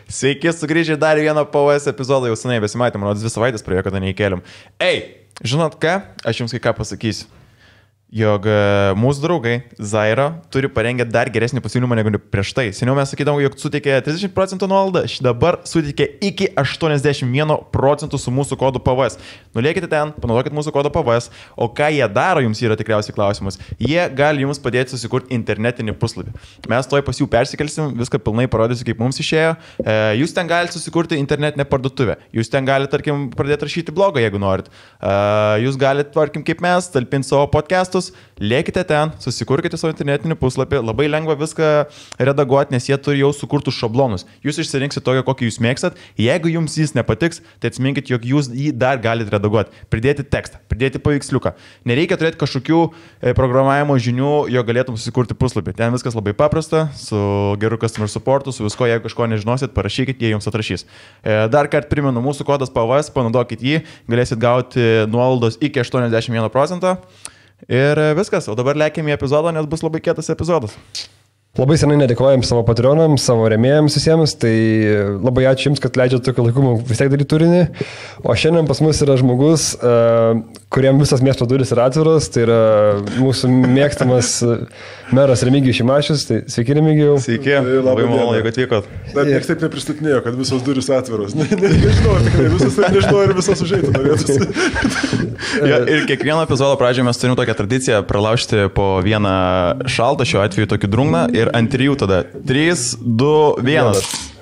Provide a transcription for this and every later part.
Sveiki, sugrįžę dar vieną POS epizodą, jau senai besimatėm, man 2 savaitės praėjo, kada neįkeliam. Ei, žinot ką, aš jums kai ką pasakysiu. Jog mūsų draugai Zaira turi parengę dar geresnį pasiūlymą negu prieš tai. Seniau mes sakydavom, jog suteikė 30% nuolaidą, dabar suteikė iki 81% su mūsų kodu PVS. Nuliekite ten, panaudokite mūsų kodą PVS, o ką jie daro, jums yra tikriausiai klausimas. Jie gali jums padėti susikurti internetinį puslapį. Mes toj pas jų persikelsim, viską pilnai parodysiu, kaip mums išėjo. Jūs ten galite susikurti internetinę parduotuvę. Jūs ten galite, tarkim, pradėti rašyti blogą, jeigu norit. Jūs galite, tarkim, kaip mes, talpinti savo podcastus. Lėkite ten, susikurkite savo internetinį puslapį, labai lengva viską redaguoti, nes jie turi jau sukurtus šablonus. Jūs išsirinksit tokį, kokį jūs mėgstat. Jeigu jums jis nepatiks, tai atsiminkit, jog jūs jį dar galite redaguoti. Pridėti tekstą, pridėti paveiksliuką. Nereikia turėti kažkokių programavimo žinių, jo galėtum susikurti puslapį. Ten viskas labai paprasta, su geru customer supportu, su visko, jeigu kažko nežinosit, parašykit, jie jums atrašys. Dar kartą primenu, mūsų kodas PVS, panaudokit jį, galėsit gauti nuolaidos iki 81%. Ir viskas, o dabar lėkime į epizodą, nes bus labai kietas epizodas. Labai senai nedėkojam savo patronams, savo rėmėjams visiems, tai labai ačiū Jums, kad leidžiate tokį laikumą vis tiek daryti turinį. O šiandien pas mus yra žmogus, kuriam visas miesto durys yra atviros, tai yra mūsų mėgstamas meras Remigijus Šimašius. Tai sveiki, Remigijau. Sveiki, labai malonu, jeigu atvykot. Dar niekas taip nepristatinėjo, kad visos durys atviros. Nežinau, tikrai visos taip nežinau ir visos užeitų norėtųsi. Ja, ir kiekvieno epizodo pradžioje mes turim tokią tradiciją pralaužti po vieną šaltą, šiuo atveju tokį drungną. Ir ant 3 tada. 3, 2, 1.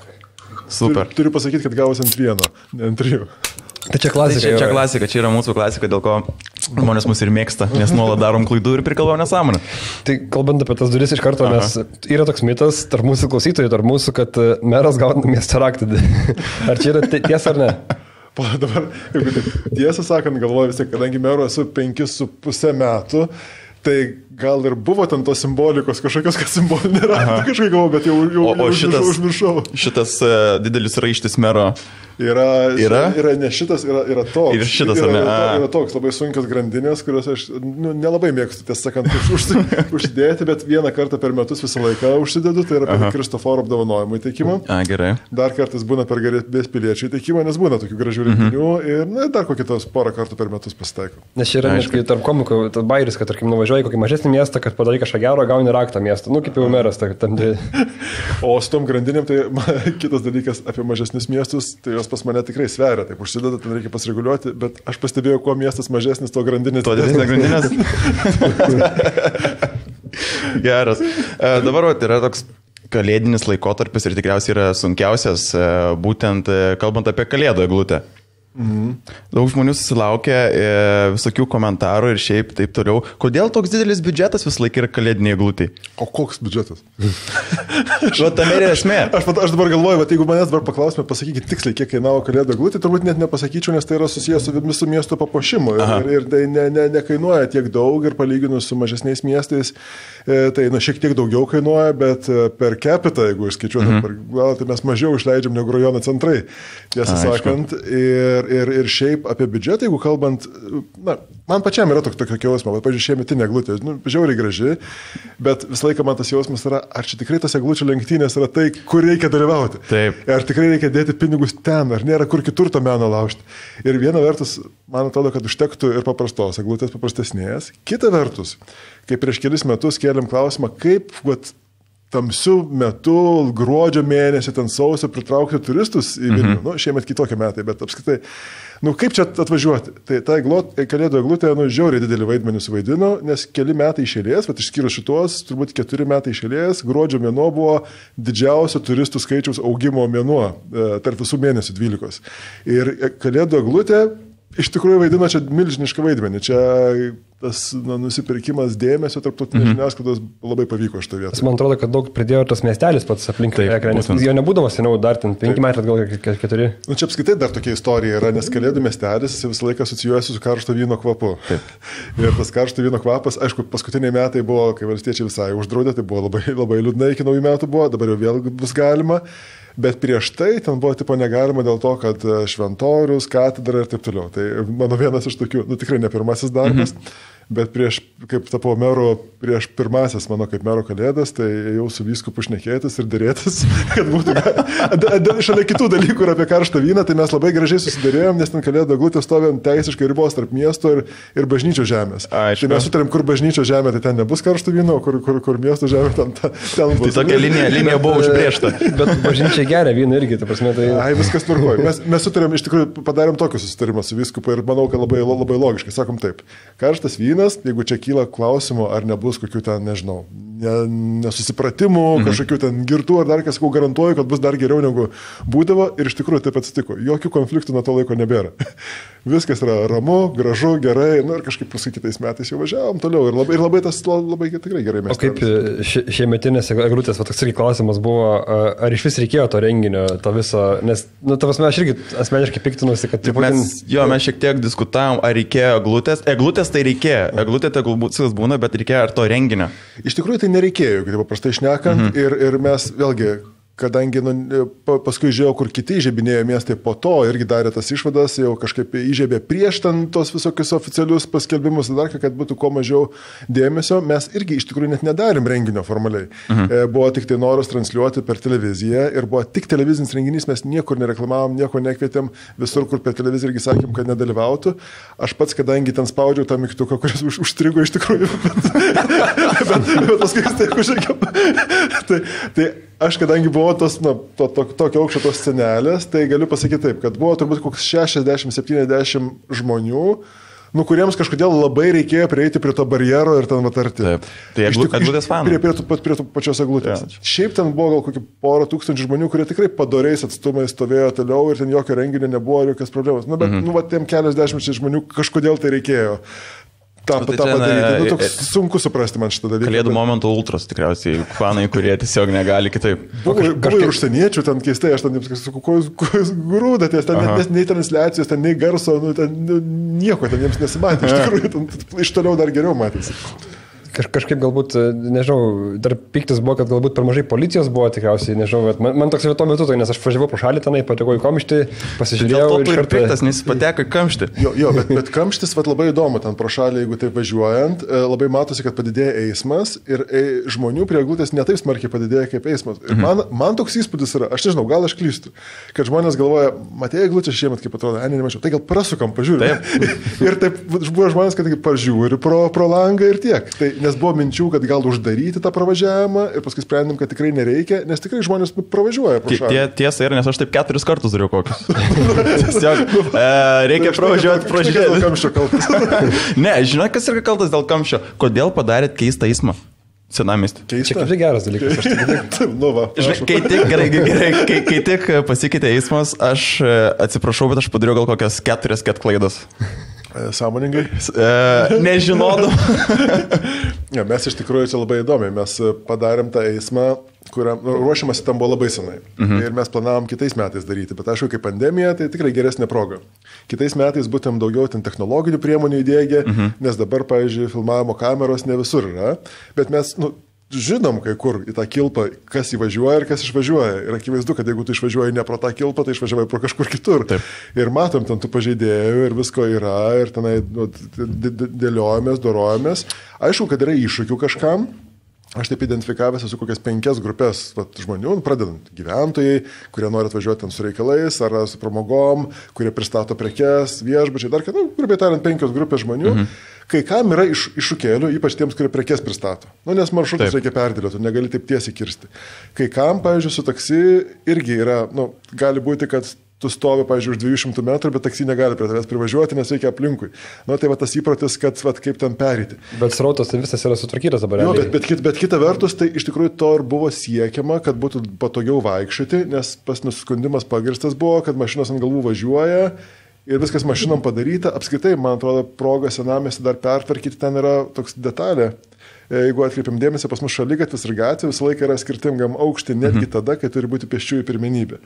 Super. Turiu pasakyti, kad gavosi ant 1, ne ant 3. Tai čia klasika. Čia klasika, čia yra mūsų klasika, dėl ko žmonės mus ir mėgsta, nes nuolat darom klaidų ir prikalbam nesąmonę. Tai kalbant apie tas duris iš karto, nes yra toks mitas tarp mūsų klausytojų, tarp mūsų, kad meras gauna miesto raktą. Ar čia yra tiesa ar ne? Dabar, jeigu taip tiesą sakant, galvoju vis tiek, kadangi mero esu 5,5 metų, tai gal ir buvo ten tos simbolikos, kažkokios, kad simbolinė raktą kažkai galvo, bet jau užmiršau. Šitas didelis raištis mero yra ne šitas, yra toks. Ir šitas, ar ne? Yra toks labai sunkios grandinės, kuriuos aš nelabai mėgstu, tiesą sakant, užsidėti, bet vieną kartą per metus visą laiką užsidedu, tai yra per Kristoforo apdovanojimų įteikimą. Gerai. Dar kartais būna per garbės piliečių įteikimą, nes būna tokių gražių renginių ir dar kokį tos porą kartų per metus pasitaiko. Nes čia yra netgi tarp komikų bairis, kad tarkim nuvažiuoji kokį mažesnį miestą, kad padarai kažką gero, gauni raktą miestą. Kaip jau meras. O su tom grandinėm, tai kitas dalykas apie mažesnius miestus, tai jos pas mane tikrai sveria, taip užsideda, ten reikia pasireguliuoti, bet aš pastebėjau, kuo miestas mažesnis, to grandinės. To didesnė grandinės. Geras. Dabar yra toks kalėdinis laikotarpis ir tikriausiai yra sunkiausias, būtent kalbant apie kalėdų eglutę. Daug žmonių susilaukia visokių komentarų ir šiaip taip toliau. Kodėl toks didelis biudžetas vis laik yra kalėdiniai eglutė? O koks biudžetas? Tame ir esmė. Aš dabar galvoju, jeigu manęs dabar paklausime, pasakykit tiksliai, kiek kainavo kalėdų eglutė, turbūt net nepasakyčiau, nes tai yra susijęs su visų miesto papuošimu. Ir tai nekainuoja tiek daug ir palyginus su mažesniais miestais, tai šiek tiek daugiau kainuoja, bet per capita, jeigu išskaičiuotum, tai mes mažiau išleidžiam negu rajono centrai, tiesą sakant. Ir šiaip apie biudžetą, jeigu kalbant, man pačiam yra tokio jausmo, pavyzdžiui, šiemetinė eglutė, žiauriai graži, bet visą laiką man tas jausmas yra, ar čia tikrai tas eglučių lenktynės yra tai, kur reikia dalyvauti. Taip. Ar tikrai reikia dėti pinigus ten, ar nėra kur kitur to meno laužti. Ir viena vertus, man atrodo, kad užtektų ir paprastos eglutės, paprastesnės. Kita vertus, kai prieš kelis metus kėlėm klausimą, kaip tamsių metų, gruodžio mėnesį, ten sausio pritraukti turistus į Vilnių. Šiemet kitokie metai, bet apskritai, kaip čia atvažiuoti? Tai ta kalėdų eglutė, žiauriai didelį vaidmenį suvaidino, nes keli metai iš eilės, išskyrus šitos, turbūt 4 metai iš eilės, gruodžio mėnuo buvo didžiausio turistų skaičiaus augimo mėnuo tarp visų mėnesių 12. Ir kalėdų eglutė iš tikrųjų vaidino čia milžinišką vaidmenį. Čia tas nusipirkimas dėmesio tarptautinės žiniasklaidos labai pavyko šitą vietą. Man atrodo, kad daug pridėjo tas miestelis pats aplink ekraną, nes jo nebūdavo seniau dar ten 5 metų, gal 4. Čia apskaitai dar tokia istorija yra, nes kalėdų miestelis visą laiką asocijuojasi su karšto vyno kvapu. Ir tas karšto vyno kvapas, aišku, paskutiniai metai buvo, kai valstiečiai visai uždraudė, tai buvo labai, labai liūdnai, iki naujų metų buvo, dabar jau vėl bus galima. Bet prieš tai ten buvo tipo negalima dėl to, kad šventorius, katedra ir taip toliau. Tai mano vienas iš tokių, tikrai ne pirmasis darbas. Bet kaip tapau meru prieš pirmasis mano kaip mero kalėdas, tai jau su vyskupu šnekėtis ir dėrėtis, kad būtų šalia kitų dalykų ir apie karštą vyną, tai mes labai gražiai susidėrėjom, nes ten kalėdų eglutė stovi ant teisiškai ribos tarp miesto ir bažnyčio žemės. Aišku. Tai mes sutarėm, kur bažnyčio žemė, tai ten nebus karšto vyno, kur miesto žemė, ten bus. Tai tokia linija buvo užbrėžta. Bet bažnyčia geria vyną irgi, tai prasme, tai... Ai, viskas tvarkoja. Mes sutarėm, iš tikrųjų padarėm tokį susitarimą su vyskupu ir manau, kad labai logiškai. Sakom taip, karštas vynas, jeigu čia kyla klausimų, ar nebus kokių ten, nežinau, nesusipratimų, kažkokių ten girtų ar dar kas, ko garantuoju, kad bus dar geriau negu būdavo ir iš tikrųjų taip atsitiko. Jokių konfliktų nuo to laiko nebėra. Viskas yra ramu, gražu, gerai, ir kažkaip paskui kitais metais jau važiavom toliau ir labai tas labai tikrai gerai mes. O kaip šiemetinės eglutės, toks irgi klausimas buvo, ar iš vis reikėjo to renginio, to viso, nes, tavasme, aš irgi asmeniškai piktinuosi, kad... Mes šiek tiek diskutavom, ar reikėjo eglutės. Eglutės tai reikėjo. Eglutė tai galbūt viskas būna, bet reikėjo ar to renginio. Iš tikrųjų tai nereikėjo, kaip paprastai šnekant, ir mes vėlgi, kadangi paskui žiūrėjau, kur kiti įžiebinėjo miestai po to, irgi darė tas išvadas, jau kažkaip įžiebė prieš ten tos visokius oficialius paskelbimus, dar kad būtų kuo mažiau dėmesio, mes irgi iš tikrųjų net nedarėm renginio formaliai. Buvo tik tai noras transliuoti per televiziją ir buvo tik televizinis renginys, mes niekur nereklamavom, nieko nekvietėm, visur, kur per televiziją irgi sakėm, kad nedalyvautų. Aš pats, kadangi ten spaudžiau tą mygtuką, kuris užstrigo iš tikrųjų, bet paskui taip užžiūrėjau. Tai aš, kadangi buvau tokio aukščio tos scenelės, tai galiu pasakyti taip, kad buvo turbūt koks 60-70 žmonių, kuriems kažkodėl labai reikėjo prieiti prie to barjero ir ten vatarti. Taip. Tai eglutės fanų. Prie pačios eglutės. Ja. Šiaip ten buvo gal kokį porą tūkstančių žmonių, kurie tikrai padoriais atstumai stovėjo toliau ir ten jokio renginio nebuvo, jokios problemos. Bet tiem keliasdešimt žmonių kažkodėl tai reikėjo. tą padaryti. Toks sunku suprasti man šitą dalyką. Kalėdų momentų ultras tikriausiai fanai, kurie tiesiog negali kitaip. Buvo ir užsieniečių ten keistai, aš ten sakau, ko jūs grūdatės, ten nei transliacijos, ten nei garso, ten nieko ten jiems nesimatė. Iš tikrųjų, iš toliau dar geriau matėsi. Kažkaip galbūt, nežinau, dar piktis buvo, kad galbūt per mažai policijos buvo tikriausiai, nežinau, bet man toks yra tuo metu, tai nes aš važiavau pro šalį tenai, patekau į kamštį, pasižiūrėjau. Dėl to ir piktas, nes jis pateko į kamštį. Jo, bet kamštis labai įdomu, ten pro šalį, jeigu taip važiuojant, labai matosi, kad padidėja eismas ir žmonių prie eglutės netaip smarkiai padidėja kaip eismas. Ir man toks įspūdis yra, aš nežinau, gal aš klystu, kad žmonės galvoja, matėjai eglutę šiemet, kaip atrodo, nemačiau, tai gal prasukam, pažiūrėjau. Ir taip buvo žmonės, kad pažiūri pro langą ir tiek. Tai, nes buvo minčių, kad gal uždaryti tą pravažiavimą ir paskui sprendėm, kad tikrai nereikia, nes tikrai žmonės pravažiuoja pro šalį. Tiesa yra, nes aš taip 4 kartus dariau kokius. Tiesiog reikia pravažiuoti pro šalį. Dėl kamščio kaltas. Ne, žinai, kas yra kaltas dėl kamščio? Kodėl padarėt keistą eismą? Senamiestį. Čia kaip tai geras dalykas. Kai tik pasikeitė eismas, aš atsiprašau, bet aš padariau gal kokias 4 klaidas. Sąmoningai? Nežinodam. Ja, mes iš tikrųjų čia labai įdomiai. Mes padarėm tą eismą, kuriam ruošiamasi tam buvo labai senai. Ir mes planavom kitais metais daryti. Bet aišku, kaip pandemija, tai tikrai geresnė proga. Kitais metais būtent daugiau ten technologinių priemonių įdėgė, nes dabar, pavyzdžiui, filmavimo kameros ne visur yra. Bet mes, žinom kai kur į tą kilpą, kas įvažiuoja ir kas išvažiuoja. Ir akivaizdu, kad jeigu tu išvažiuoji ne pro tą kilpą, tai išvažiuoji pro kažkur kitur. Taip. Ir matom, ten tų pažeidėjų ir visko yra, ir tenai dėliojamės, dorojamės. Aišku, kad yra iššūkių kažkam. Aš taip identifikavęs esu kokias 5 grupės žmonių, pradedant gyventojai, kurie nori atvažiuoti ten su reikalais ar su pramogom, kurie pristato prekes, viešbučiai, dar kad, grubiai tariant, 5 grupės žmonių. Kai kam yra iššūkėlių, ypač tiems, kurie prekes pristato. Nes maršrutus reikia perdėlioti, negali taip tiesiai kirsti. Kai kam, pavyzdžiui, su taksi irgi yra, gali būti, kad tu stovi, pavyzdžiui, už 200 metrų, bet taksi negali prie tavęs privažiuoti, nes reikia aplinkui. Tai va tas įprotis, kad kaip ten perėti. Bet srautas tai visas yra sutvarkytas dabar. Jo, bet kita vertus, tai iš tikrųjų to ir buvo siekiama, kad būtų patogiau vaikščioti, nes pas nusiskundimas pagirstas buvo, kad mašinos ant galvų važiuoja ir viskas mašinom padaryta. Apskritai, man atrodo, proga senamiestį dar pertvarkyti, ten yra toks detalė. Jeigu atkreipiam dėmesį, pas mus šaligatvis ir gatvė visą laiką yra skirtingam aukštį, netgi tada, kai turi būti pėsčiųjų pirmenybė.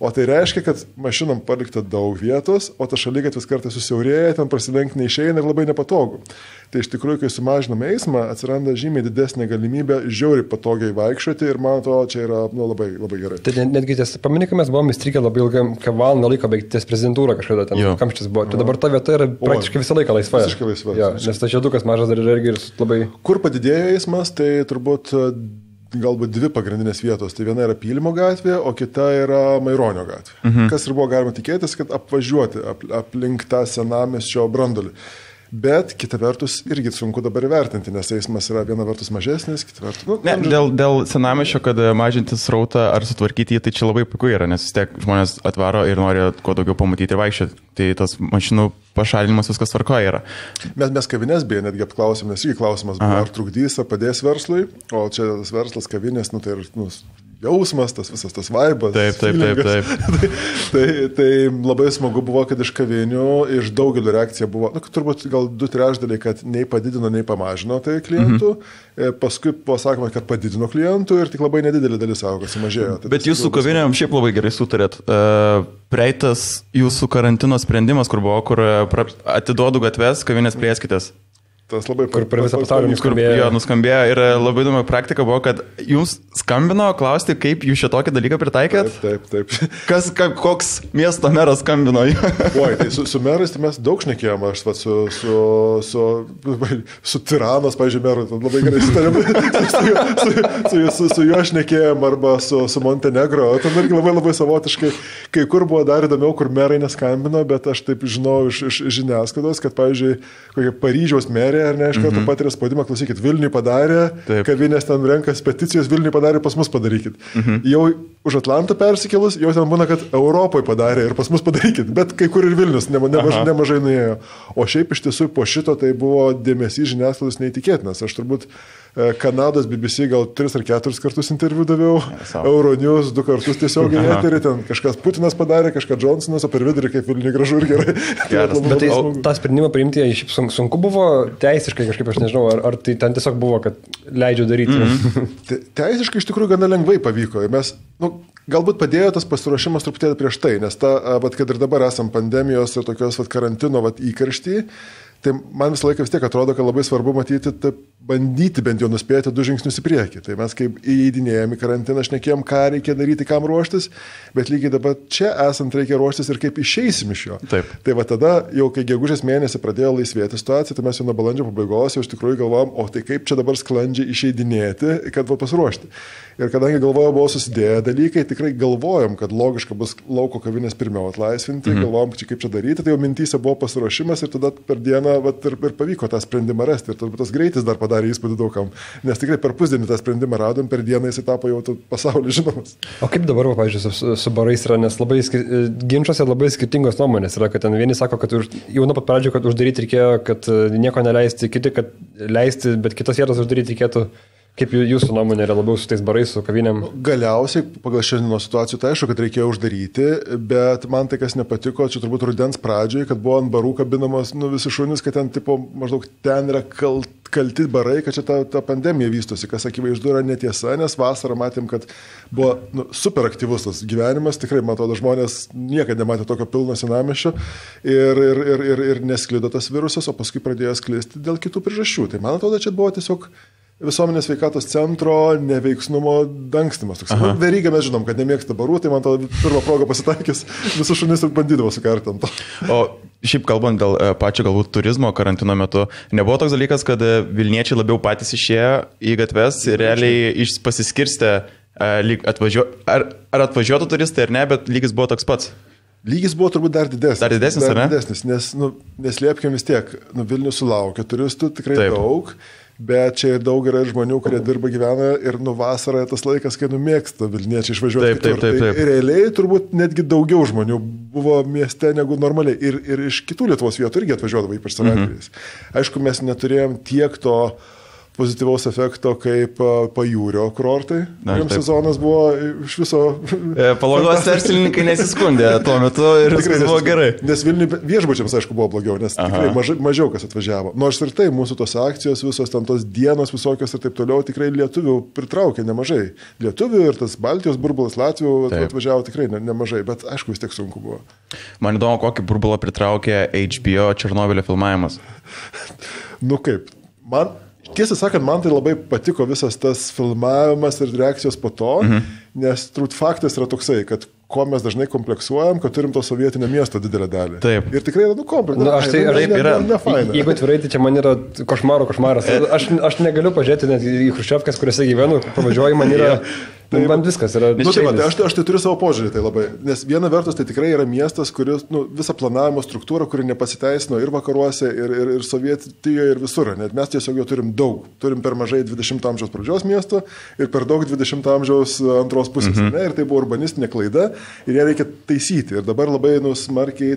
O tai reiškia, kad mašinom palikta daug vietos, o ta šaligatvis kartais susiaurėja, ten prasilenkti neišeina ir labai nepatogu. Tai iš tikrųjų, kai sumažiname eismą, atsiranda žymiai didesnė galimybė žiauriai patogiai vaikščioti ir man atrodo, čia yra labai, labai gerai. Tai netgi ties paminėkai mes buvome įstrigę labai ilgam, valandą laiko baigti ties prezidentūrą kažkada ten, kamštis buvo. Tai dabar ta vieta yra praktiškai visą laiką laisva. Visiškai laisva. Ja, nes ta žiedukas mažas dar yra irgi labai... Kur padidėjo eismas, tai turbūt galbūt dvi pagrindinės vietos. Tai viena yra Pylimo gatvė, o kita yra Maironio gatvė. Kas ir buvo galima tikėtis, kad apvažiuoti aplink tą senamiesčio brandolį. Bet kita vertus irgi sunku dabar įvertinti, nes eismas yra viena vertus mažesnis, kita vertus... Dėl senamiesčio, kad mažinti srautą ar sutvarkyti jį, tai čia labai puiku yra, nes vis tiek žmonės atvaro ir nori kuo daugiau pamatyti ir vaikščioti. Tai tas mašinų pašalinimas viskas tvarkoja yra. Mes kavinės beje netgi apklausėm, nes irgi klausimas buvo, ar trukdys, ar padės verslui, o čia tas verslas kavinės, tai ir jausmas, tas visas tas vaibas. Taip. Tai labai smagu buvo, kad iš kavinių, iš daugelio reakcija buvo, turbūt gal 2/3, kad nei padidino, nei pamažino tai klientų. Paskui pasakoma, kad padidino klientų ir tik labai nedidelė dalis savo, kad sumažėjo. Bet jūs su kavinėm šiaip labai gerai sutarėt. Praeitas jūsų karantino sprendimas, kur buvo, kur atiduodu gatves, kavinės prieskitės. Tas labai per visą pasaulį nuskambėjo ir labai įdomi praktika buvo, kad jums skambino klausti, kaip jūs šitokį dalyką pritaikėt? Taip. Koks miesto meras skambino? Oi, tai su merais tai mes daug šnekėjom, aš su Tiranos, pavyzdžiui, meru, labai gerai sutarėm, su juo šnekėjom arba su Montenegro, ten irgi labai savotiškai, kai kur buvo dar įdomiau, kur merai neskambino, bet aš taip žinau iš žiniasklaidos, kad, pavyzdžiui, kokia Paryžiaus merė, ar ne, iš karto patiria spaudimą, klausykit, Vilniui padarė, kavinės ten renkas peticijos, Vilniui padarė, pas mus padarykit. Jau už Atlantą persikėlus, jau ten būna, kad Europoje padarė ir pas mus padarykit, bet kai kur ir Vilnius nemažai nuėjo. O šiaip iš tiesų po šito tai buvo dėmesys žiniasklaidos neįtikėtinas. Aš turbūt Kanados BBC gal 3 ar 4 kartus interviu daviau, Euronews 2 kartus tiesiog į eterį, ten kažkas Putinas padarė, kažkas Johnsonas, o per vidurį kaip Vilniui gražu ir gerai. Bet tą sprendimą priimti, šiaip sunku buvo teisiškai kažkaip, aš nežinau, ar tai ten tiesiog buvo, kad leidžiu daryti. Teisiškai iš tikrųjų gana lengvai pavyko. Mes, galbūt padėjo tas pasiruošimas truputėlį prieš tai, nes kad ir dabar esam pandemijos ir tokios karantino įkaršty, tai man visą laiką vis tiek atrodo, kad labai svarbu matyti, bandyti bent jau nuspėti 2 žingsnius į priekį. Tai mes kaip įeidinėjom į karantiną, šnekėjom, ką reikia daryti, kam ruoštis, bet lygiai dabar čia esant reikia ruoštis ir kaip išeisim iš jo. Taip. Tai va tada, jau kai gegužės mėnesį pradėjo laisvėti situacija, tai mes jau nuo balandžio pabaigos jau iš tikrųjų galvojom, o tai kaip čia dabar sklandžiai išeidinėti, kad pasiruošti. Ir kadangi galvoju, buvo susidėję dalykai, tikrai galvojom, kad logiška bus lauko kavinės pirmiau atlaisvinti, galvojom, kaip čia daryti, tai jau mintyse buvo pasiruošimas ir tada per dieną ir pavyko tą sprendimą rasti. Ir turbūt tas greitis dar padarė įspūdį daugam, nes tikrai per pusdienį tą sprendimą radom, per dieną jis tapo jau pasaulyje žinomas. O kaip dabar, pavyzdžiui, su barais yra, nes labai ginčiuose labai skirtingos nuomonės yra, kad ten vieni sako, kad jau nuo pat pradžio, kad uždaryti reikėjo, kad nieko neleisti, kiti, kad leisti, bet kitos vietos uždaryti reikėtų. Kaip jūsų nuomonė yra labiau su tais barais, su kavinėm? Galiausiai, pagal šiandienos situacijų, tai aišku, kad reikėjo uždaryti, bet man tai kas nepatiko, čia turbūt rudens pradžioje, kad buvo ant barų kabinamos visi šunys, kad ten tipo maždaug ten yra kalti barai, kad čia ta pandemija vystosi, kas akivaizdu yra netiesa, nes vasarą matėm, kad buvo super aktyvus tas gyvenimas, tikrai, man atrodo, žmonės niekada nematė tokio pilno senamiesčio ir nesklido tas virusas, o paskui pradėjo sklisti dėl kitų priežasčių. Tai man atrodo, čia buvo tiesiog visuomenės sveikatos centro neveiksnumo dangstymas. Veryga mes žinom, kad nemėgsta barų, tai man to pirmą progą pasitaikys, visus šunis ir bandydavo sukarti ant to. O šiaip kalbant dėl pačio galbūt turizmo karantino metu, nebuvo toks dalykas, kad Vilniečiai labiau patys išėjo į gatves ir realiai pasiskirstė, ar atvažiuotų turistai ar ne, bet lygis buvo toks pats. Lygis buvo turbūt dar didesnis. Dar didesnis, ar ne? Didesnis, nes neslėpkim vis tiek, Vilnius sulaukia turistų tikrai daug. Bet čia ir daug yra žmonių, kurie dirba, gyvena ir vasarą tas laikas, kai mėgsta Vilniečiai išvažiuoti. Taip. Tai realiai turbūt netgi daugiau žmonių buvo mieste negu normaliai. Ir iš kitų Lietuvos vietų irgi atvažiuodavo, ypač savaitgaliais. Aišku, mes neturėjom tiek to pozityvaus efekto kaip pajūrio kurortai. Kuriems sezonas buvo iš viso... Palangos verslininkai nesiskundė tuo metu ir viskas buvo gerai. Nes Vilniui viešbučiams, aišku, buvo blogiau, nes tikrai mažiau kas atvažiavo. Nors ir tai mūsų tos akcijos, visos ten tos dienos visokios ir taip toliau, tikrai lietuvių pritraukė nemažai. Lietuvių ir tas Baltijos burbulas Latvijų atvažiavo tikrai nemažai, bet aišku, vis tiek sunku buvo. Man įdomu, kokį burbulą pritraukė HBO Černobylio filmavimas. Nu kaip, tiesą sakant, man tai labai patiko visas tas filmavimas ir reakcijos po to, nes turbūt faktas yra toksai, kad ko mes dažnai kompleksuojam, kad turim to sovietinio miesto didelę dalį. Taip. Ir tikrai yra, kompleksas. Jeigu atvirai, tai čia man yra košmaras. Aš negaliu pažiūrėti net į Chruščiovkes, kuriuose gyvenu, pavažiuoju, man yra... Man viskas yra... Aš tai turiu savo požiūrį, tai labai. Nes viena vertus tai tikrai yra miestas, kuris, visą planavimo struktūrą, kuri nepasiteisino ir vakaruose, ir Sovietijoje, ir visur. Net mes tiesiog jo turim daug. Turim per mažai 20 amžiaus pradžios miesto ir per daug 20 amžiaus antros pusės. Ir tai buvo urbanistinė klaida ir ją reikia taisyti. Ir dabar labai smarkiai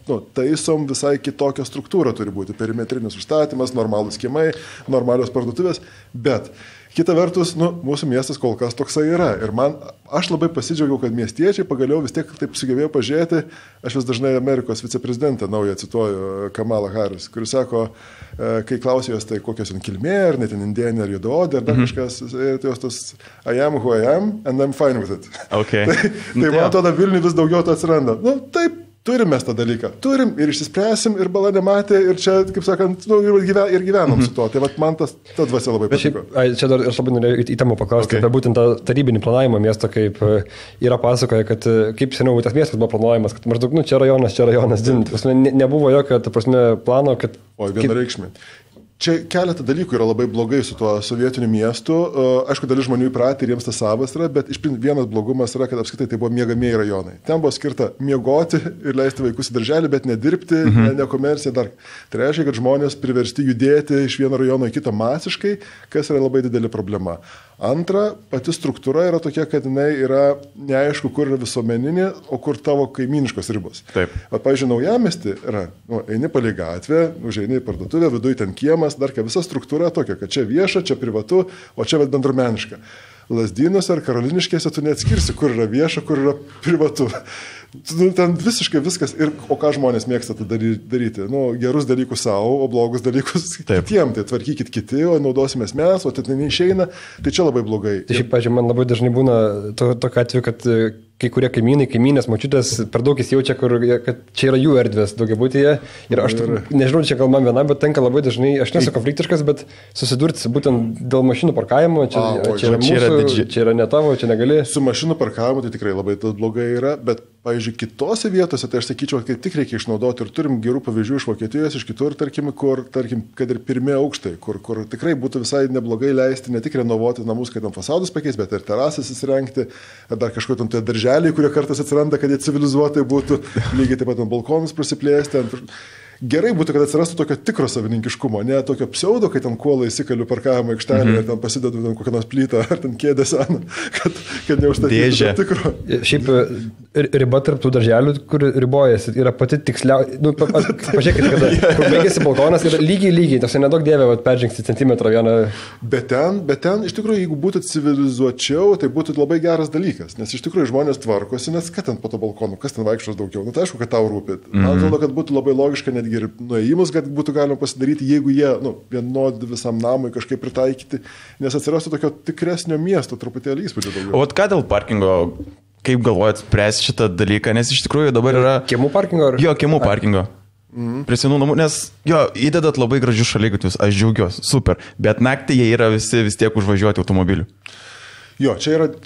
taisom visai kitokią struktūrą turi būti. Perimetrinis užstatymas, normalūs kiemai, normalios parduotuvės. Bet kita vertus, mūsų miestas kol kas toksai yra. Ir aš labai pasidžiaugiau, kad miestiečiai pagaliau vis tiek taip sugebėjo pažiūrėti. Aš vis dažnai Amerikos viceprezidentą naują cituoju, Kamala Harris, kuris sako, kai klausė jos, tai kokios ten kilmė, ar net indienė, ar judaodė, ar dar kažkas, tai jos tas I am who I am, and I'm fine with it. Okay. tai man atrodo, Vilniui vis daugiau to atsiranda. Taip. Turim mes tą dalyką. Turim ir išsispręsim, ir bala nematė, ir čia, kaip sakant, ir gyvenom su to. Tai man ta dvasia labai patiko. Čia dar aš labai norėjau į temą paklausti apie būtent tą tarybinį planavimą miesto, kaip yra pasakoja, kad kaip seniau tas miestas buvo planuojamas, kad maždaug, čia rajonas, nebuvo jokio, plano, kad... O, vienareikšmiai. Čia keletą dalykų yra labai blogai su tuo sovietiniu miestu. Aišku, dalis žmonių įpratę ir jiems tas savas yra, bet vienas blogumas yra, kad apskritai tai buvo miegamieji rajonai. Ten buvo skirta miegoti ir leisti vaikus į darželį, bet nedirbti, nekomercija dar. Tai reiškia, kad žmonės priversti judėti iš vieno rajono į kitą masiškai, kas yra labai didelė problema. Antra, pati struktūra yra tokia, kad jinai yra neaišku, kur yra visuomeninė, o kur tavo kaiminiškos ribos. Taip. Pavyzdžiui, naujamiestį yra, eini palei gatvę, užeini į parduotuvę, viduje ten kiemas, dar visa struktūra tokia, kad čia vieša, čia privatu, o čia bendruomeniška. Lazdynuose ar Karoliniškėse tu neatskirsi, kur yra vieša, kur yra privatu. Ten visiškai viskas. O ką žmonės mėgsta daryti? Gerus dalykus savo, o blogus dalykus kitiem. Tai tvarkykit kiti, o naudosimės mes, o tai neišeina. Tai čia labai blogai. Tai šiaip, pažiūrėjau, man labai dažnai būna tokia atveju, kad kai kurie kaimynės, močiutės per daug įsijaučia, kad čia yra jų erdvės daugiabutyje. Ir aš nežinau, čia gal man viena, bet tenka labai dažnai, aš nesu konfliktiškas, bet susidurti būtent dėl mašinų parkavimo. Čia yra mūsų, čia yra ne tavo, čia negali. Su mašinų parkavimu tai tikrai labai blogai yra, bet, pavyzdžiui, kitose vietose, tai aš sakyčiau, kad tik reikia išnaudoti ir turim gerų pavyzdžių iš Vokietijos, iš kitur, tarkim, kad ir pirmie aukštai, kur tikrai būtų visai neblogai leisti ne tik renovuoti namus, kad tam fasadus pakeis, bet ir terasas įsirengti, ar dar kažkokie tam darželiai, kurie kartais atsiranda, kad jie civilizuotai būtų, lygiai taip pat balkonus prasiplėsti. Gerai būtų, kad atsirastų tokio tikro savininkiškumo, ne tokio pseudo, kai ten kuolą įsikaliu parkavimo aikštelį ir ten pasidedu ten kokią nors plytą ar ten kėdę seną, kad neužstatytų tikro. Šiaip riba tarp tų darželių, kur ribojasi, yra pati tiksliausia. Pažiūrėkite, kada baigėsi balkonas ir lygiai, tas nedaug dievė peržengti centimetrą vieną. Bet ten, iš tikrųjų, jeigu būtų civilizuočiau, tai būtų labai geras dalykas, nes iš tikrųjų žmonės tvarkosi, nes ką ten po to balkonu, kas ten vaikščios daugiau. Tai aišku, kad tau rūpi. Man atrodo, kad būtų labai logiška netgi ir nuėjimus, kad būtų galima pasidaryti, jeigu jie vienodi visam namui kažkaip pritaikyti, nes atsirastų tokio tikresnio miesto truputėlį įspūdžio daugiau. O ką dėl parkingo, kaip galvojat spręsti šitą dalyką, nes iš tikrųjų dabar yra... Kiemų parkingo? Jo, kiemų parkingo. Prie senų namų, nes įdedat labai gražius šaligatvius, aš džiaugiuosi, super, bet naktį jie yra visi vis tiek užvažiuoti automobiliu. Jo, čia yra...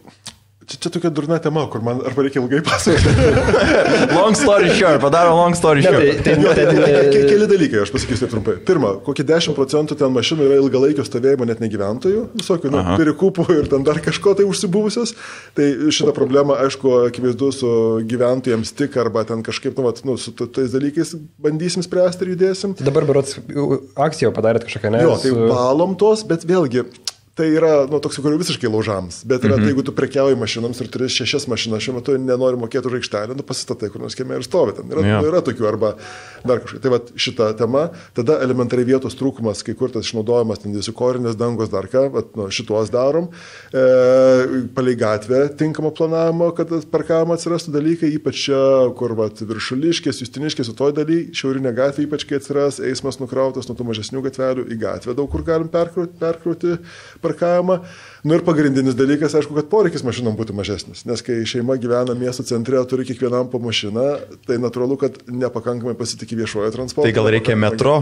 Čia tokia durna tema, kur man arba reikia ilgai pasakoti. Long story short, padaro long story short. Keli dalykai, aš pasakysiu taip trumpai. Pirma, kokie 10% ten mašinų yra ilgalaikio stovėjimo net negyventojų, visokių pirikūpų ir ten dar kažko tai užsibuvusios. Tai šitą problemą, aišku, akivaizdu su gyventojams tik arba ten kažkaip, su tais dalykais bandysim spręsti ir judėsim. Tai dabar berods akciją padarėt kažkokią, ne? Jo, tai valom tos, bet vėlgi tai yra, toks, kur visiškai laužams, bet yra, tai, jeigu tu prekiauji mašinoms ir turi 6 mašinas, šiuo metu nenori mokėti už aikštelę, pasistatai, kur nors kieme ir stovi ten. Yra tokių, arba dar kažkaip. Tai va šita tema, tada elementariai vietos trūkumas, kai kur tas išnaudojimas, ten visi korinės dangos, dar ką, šituos darom, palei gatvę tinkamo planavimo, kad parkavimo atsirastų dalykai, ypač čia, kur Viršuliškės, Justiniškės, toj daly, šiaurinė gatvė, ypač kai atsiras eismas nukrautas nuo tų mažesnių gatvelių į gatvę, daug kur galim perkrauti parkavimą. Ir pagrindinis dalykas, aišku, kad poreikis mašinom būtų mažesnis, nes kai šeima gyvena miesto centre, turi kiekvienam po mašiną, tai natūralu, kad nepakankamai pasitikė viešojo transporto. Tai gal reikia metro?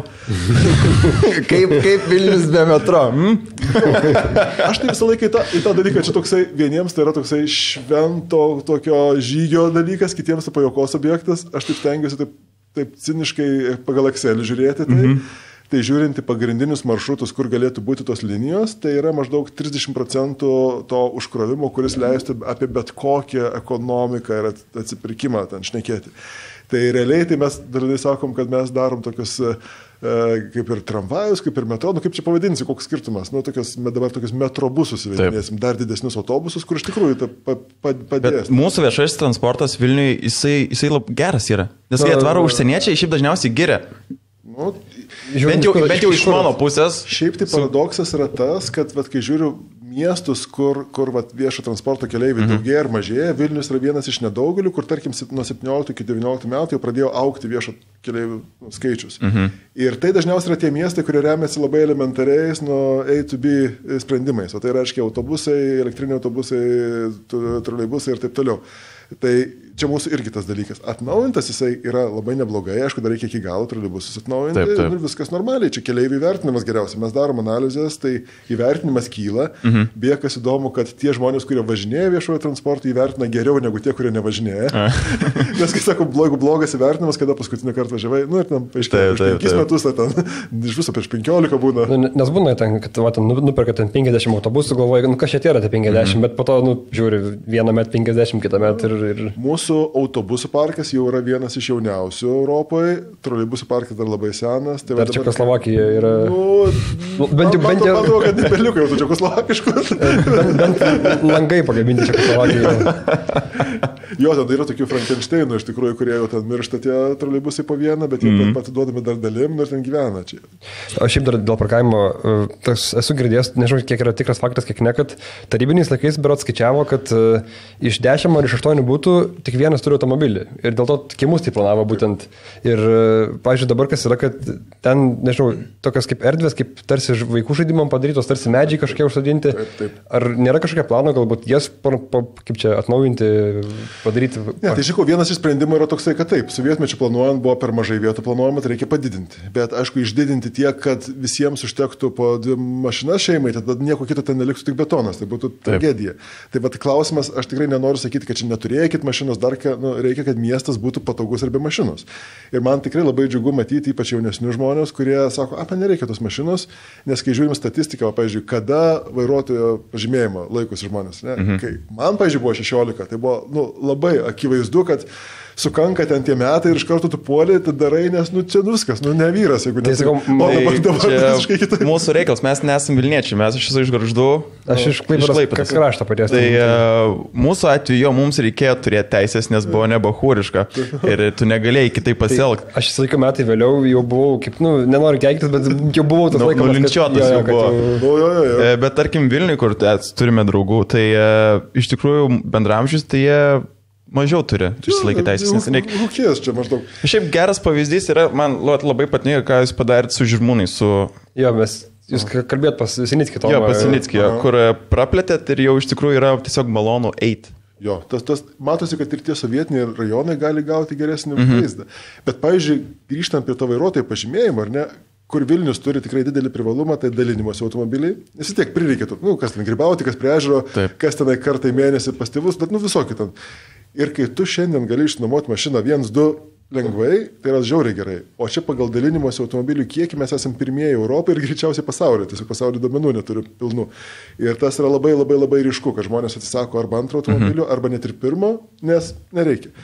kaip Vilnius be metro? Aš tai visą laiką į tą dalyką, čia toksai vieniems tai yra toksai švento tokio žygio dalykas, kitiems tai pajokos objektas. Aš taip stengiuosi taip ciniškai pagal Excel žiūrėti. Tai žiūrinti pagrindinius maršrutus, kur galėtų būti tos linijos, tai yra maždaug 30% to užkrovimo, kuris leistų apie bet kokią ekonomiką ir atsipirkimą ten šnekėti. Tai realiai tai mes dažnai sakom, kad mes darom tokius kaip ir tramvajus, kaip ir metro, kaip čia pavadinsi, koks skirtumas, dabar tokius metrobusus įvedinėsim, dar didesnius autobusus, kur iš tikrųjų padės. Bet mūsų viešasis transportas Vilniui, jisai geras yra, nes kai atvaro užsieniečiai, šiaip dažniausiai giria. Bent jau iš mano pusės. Šiaip tai paradoksas yra tas, kad kai žiūriu miestus, kur viešo transporto keleiviai daugėja ir mažėja, Vilnius yra vienas iš nedaugelių, kur tarkim nuo 17 iki 19 metų jau pradėjo augti viešo keleivių skaičius. Ir tai dažniausiai yra tie miestai, kurie remiasi labai elementariais nuo A to B sprendimais, o tai reiškia autobusai, elektriniai autobusai, troleibusai ir taip toliau. Tai čia mūsų irgi tas dalykas. Atnaujintas jisai yra labai neblogai, aišku, dar reikia iki galo troleibusus atnaujinti ir viskas normaliai. Čia keleivių įvertinimas geriausiai. Mes darom analizės, tai įvertinimas kyla. Beje, kas įdomu, kad tie žmonės, kurie važinėja viešojo transporto, įvertina geriau negu tie, kurie nevažinėja. Nes, kai sako, blogas įvertinimas, kada paskutinį kartą važiavai, ir ten paaiškėjo, prieš 5 metus, ten iš viso prieš 15 būna. Nes būna, kad nuperka ten 50 autobusų, galvoja, kas čia yra tie 50, bet po to, žiūri, vieną metą 50, kitą metą ir... Mūsų autobusų parkas jau yra vienas iš jauniausių Europoje, troleibusų parkas dar labai senas. Tai dar Čekoslovakija yra... Bent jau, kad nebeliukai jau tų čekoslovakiškus. Bent langai pagaminti Čekoslovakijoje. Jo, tada yra tokių Frankensteinų, iš tikrųjų, kurie jau ten miršta tie troleibusai po vieną, bet jie pat duodami dar dalim ir ten gyvena čia. O šiaip dar dėl parkavimo, esu girdėjęs, nežinau, kiek yra tikras faktas, kiek ne, kad tarybiniais laikais berods skaičiavo, kad iš 10 ar iš 8 būtų tik vienas turi automobilį. Ir dėl to kiemus tai planavo būtent. Ir, pavyzdžiui, dabar kas yra, kad ten, nežinau, tokios kaip erdvės, kaip tarsi vaikų žaidimam padarytos, tarsi medžiai kažkokie užsodinti. Taip. Ar nėra kažkokia plano, galbūt jas, kaip čia, atnaujinti, padaryti? Ne, tai žiūrėjau, vienas iš sprendimų yra toksai, kad taip, sovietmečiu planuojant buvo per mažai vietų planuojama, tai reikia padidinti. Bet, aišku, išdidinti tiek, kad visiems užtektų po 2 mašinas šeimai, tada nieko kito ten neliktų, tik betonas, tai būtų tragedija. Tai va, klausimas, aš tikrai nenoriu sakyti, kad čia neturėkit mašinos, dar reikia, kad miestas būtų patogus ir be mašinos. Ir man tikrai labai džiugu matyti, ypač jaunesnius žmonės, kurie sako, man nereikia tos mašinos, nes kai žiūrim statistiką, pavyzdžiui, kada vairuotojo pažymėjimo laikosi žmonės. Ne? Kai man, pavyzdžiui, buvo 16, tai buvo labai akivaizdu, kad sukanka ten tie metai ir iš karto tu puoli, tu darai, nes čia viskas, ne vyras, jeigu ne. Dabar visiškai kitaip. Mūsų reikalas, mes nesam Vilniečiai, mes esu iš Gargždų. Aš iš Klaipėdos krašto paties. Tai mūsų atveju mums reikėjo turėti teisės, nes buvo nebahūriška ir tu negalėjai kitaip pasielgti. Aš visą laiką metai vėliau jau buvau, kaip, nenoriu keiktis, bet jau buvau tas laikas. Nulinčiuotas jau buvo. Bet tarkim Vilniui, kur turime draugų, tai iš tikrųjų bendramžius, tai jie mažiau turi išsilaikyti teisės. Rūkės čia maždaug. Šiaip geras pavyzdys yra, man labai patinka, ką jūs padarėt su Žirmūnais. Jo, jūs kalbėt pas Sinickį to. Jo, pas Sinickį, kur praplėtėt ir jau iš tikrųjų yra tiesiog malonu eiti. Jo, matosi, kad ir tie sovietiniai rajonai gali gauti geresnį vaizdą. Bet, pavyzdžiui, grįžtant prie to vairuotojo pažymėjimo, ar ne, kur Vilnius turi tikrai didelį privalumą, tai dalinimosi automobiliai. Nes vis tiek prireikėtų, kas ten grybauti, kas prie ežero, kas tenai kartą į mėnesį pas tėvus, bet visokį ten. Ir kai tu šiandien gali išnuomoti mašiną 1-2 lengvai, tai yra žiauriai gerai. O čia pagal dalinimosi automobilių kiekį mes esame pirmieji Europoje ir greičiausiai pasaulyje. Tiesiog pasaulio duomenų neturi pilnų. Ir tas yra labai ryšku, kad žmonės atsisako arba antro automobilio, arba net ir pirmo, nes nereikia.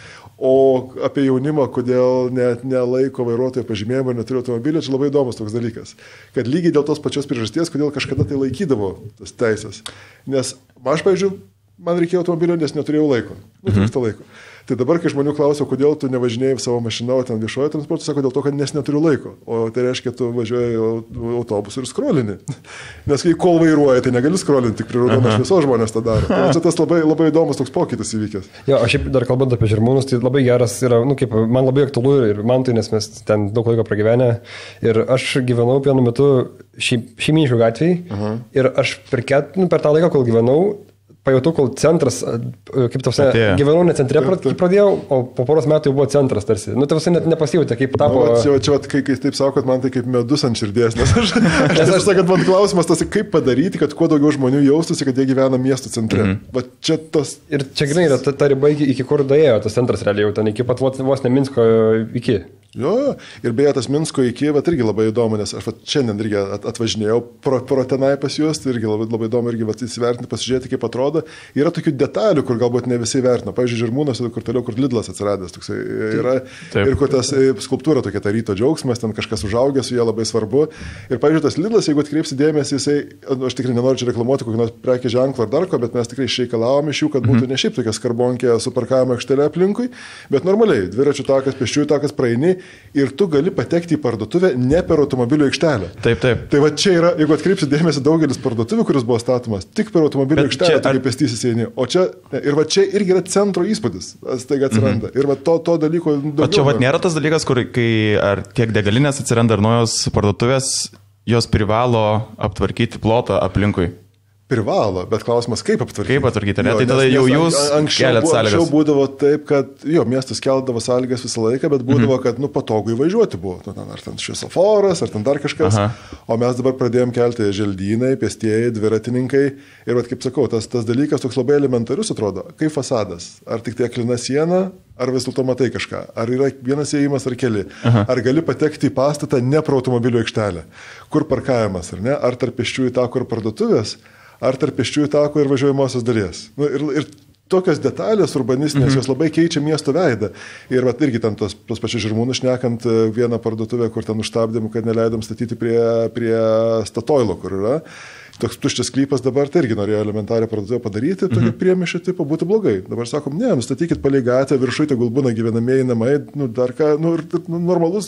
O apie jaunimą, kodėl net nelaiko vairuotojo pažymėjimo ir neturi automobilio, čia labai įdomus toks dalykas. Kad lygiai dėl tos pačios priežasties, kodėl kažkada tai laikydavo tas teisės. Nes aš, pavyzdžiui, man reikėjo automobilio, nes neturėjau laiko. Trūksta laiko. Tai dabar, kai žmonių klausia, kodėl tu nevažinėjai savo mašiną, o ten viešojo transportu, sako, dėl to, kad nes neturiu laiko. O tai reiškia, tu važiuoji autobusu ir skrolini. Nes kai kol vairuoji, tai negali skrolinti, tik prie raudonos šviesos žmonės tą daro. Tai čia tas labai, labai įdomus toks pokytis įvykęs. Jo, aš šiaip dar kalbant apie žirmūnus, tai labai geras yra, kaip, man labai aktualu ir man tai, nes mes ten daug laiko pragyvenę. Ir aš gyvenau vienu metu Šeiminiškių gatvėje. Ir aš per tą laiką, kol gyvenau, pajutau, kol centras, kaip tavsi, gyvenau ne centre pradėjau, o po poros metų jau buvo centras tarsi. Nu, tavsi net nepasijūtė, kaip tapo... Čia, kai taip sakot, man tai kaip medus ant širdies, nes aš sakot, man klausimas tas, kaip padaryti, kad kuo daugiau žmonių jaustųsi, kad jie gyvena miesto centre. Bet čia tas... Ir čia grinai yra ta riba, iki kur daėjo tas centras realiai jau ten, iki pat vos ne Minsko iki. Jo, ir beje, tas Minsko iki, bet irgi labai įdomu, nes aš šiandien irgi atvažinėjau pro tenai pas juos, tai irgi labai įdomu irgi įsivertinti, pasižiūrėti, kaip atrodo. Yra tokių detalių, kur galbūt ne visi vertina. Pavyzdžiui, Žirmūnuose, kur toliau, kur Lidlas atsiradęs, toksai yra. Taip. Ir kur tas skulptūra tokia, ta ryto džiaugsmas, ten kažkas užaugęs, su jie labai svarbu. Ir pavyzdžiui, tas Lidlas, jeigu atkreipsi dėmesį, jisai, aš tikrai nenoriu čia reklamuoti kokį nors prekės ženklą ar dar ko, bet mes tikrai išreikalavom iš jų, kad būtų ne šiaip tokia skarbonkė su parkavimo aikštelė aplinkui, bet normaliai, dviračių takas, pėsčiųjų takas praeini. Ir tu gali patekti į parduotuvę ne per automobilio aikštelę. Taip. Tai va čia yra, jeigu atkreipsi dėmesį, daugelis parduotuvių, kuris buvo statomas, tik per automobilio aikštelę, tai kaip pėstysis eini. O čia, ir va čia irgi yra centro įspūdis, staiga atsiranda. Ir va to dalyko daugiau. O čia va nėra tas dalykas, kur kai ar tiek degalinės atsiranda, ar naujos parduotuvės, jos privalo aptvarkyti plotą aplinkui. Privalo, bet klausimas, kaip aptvarkyti. Kaip aptvarkyti, ne? Tai tada jau jūs keliat sąlygas. Anksčiau būdavo taip, kad, miestas keldavo sąlygas visą laiką, bet būdavo, kad, patogu įvažiuoti buvo. Ar ten šviesoforas, ar ten dar kažkas. O mes dabar pradėjom kelti želdynai, pėstieji, dviratininkai. Ir, kaip sakau, tas dalykas toks labai elementarius atrodo. Kaip fasadas. Ar tik tai aklina siena, ar vis dėlto matai kažką. Ar yra vienas įėjimas ar keli. Ar gali patekti į pastatą ne pro automobilio aikštelę. Kur parkavimas, ar ne? Ar tarp pėsčiųjų tako ir parduotuvės. Ar tarp pėsčiųjų tako ir važiuojamosios dalies. Ir tokios detalės urbanistinės, jos labai keičia miesto veidą. Ir irgi ten tos pačios Žirmūnus šnekant vieną parduotuvę, kur ten užstabdėm, kad neleidom statyti prie Statoilo, kur yra. Toks tuščias sklypas dabar, tai irgi norėjo elementarią parduotuvę padaryti, tokį priemišį tipą būtų blogai. Dabar sakom, ne, nustatykit palei gatvę, viršui tegul būna gyvenamieji namai, dar ką, normalus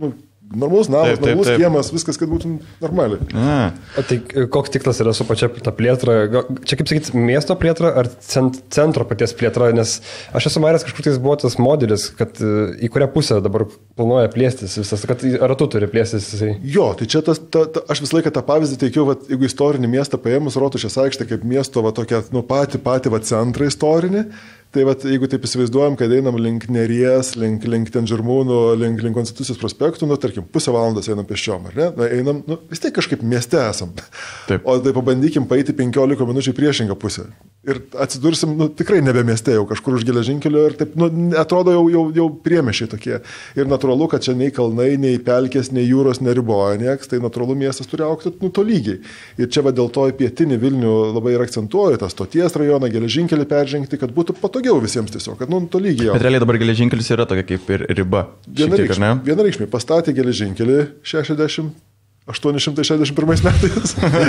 namas, normalus kiemas, viskas, kad būtų normaliai. O tai koks tikslas yra su pačia ta plėtra? Čia kaip sakyti, miesto plėtra ar centro paties plėtra? Nes aš esu maręs kažkur tais buvo tas modelis, kad į kurią pusę dabar planuoja plėstis visas, kad ratu turi plėstis jisai. Jo, tai čia aš visą laiką tą pavyzdį teikiau, jeigu istorinį miestą paėmus Rotušės aikštę kaip miesto tokia, patį centrą istorinį. Tai jeigu taip įsivaizduojam, kad einam link Neries, link ten Žirmūnų, link Konstitucijos prospektų, tarkim, pusę valandos einam pėsčiom, ar ne? Einam, vis tiek kažkaip mieste esam. Taip. O tai pabandykim paeiti 15 minučių į priešingą pusę. Ir atsidursim, tikrai nebe mieste, jau kažkur už geležinkelio ir taip, atrodo jau priemiesčiai tokie. Ir natūralu, kad čia nei kalnai, nei pelkės, nei jūros neriboja nieks, tai natūralu miestas turi augti tolygiai. Ir čia dėl to į pietinį Vilnių labai ir akcentuoju, tą stoties rajoną, geležinkelį peržengti, kad būtų patogiau visiems tiesiog, kad tolygiai. Bet realiai dabar geležinkelis yra tokia kaip ir riba. Vienareikšmiai, pastatė geležinkelį 861 metais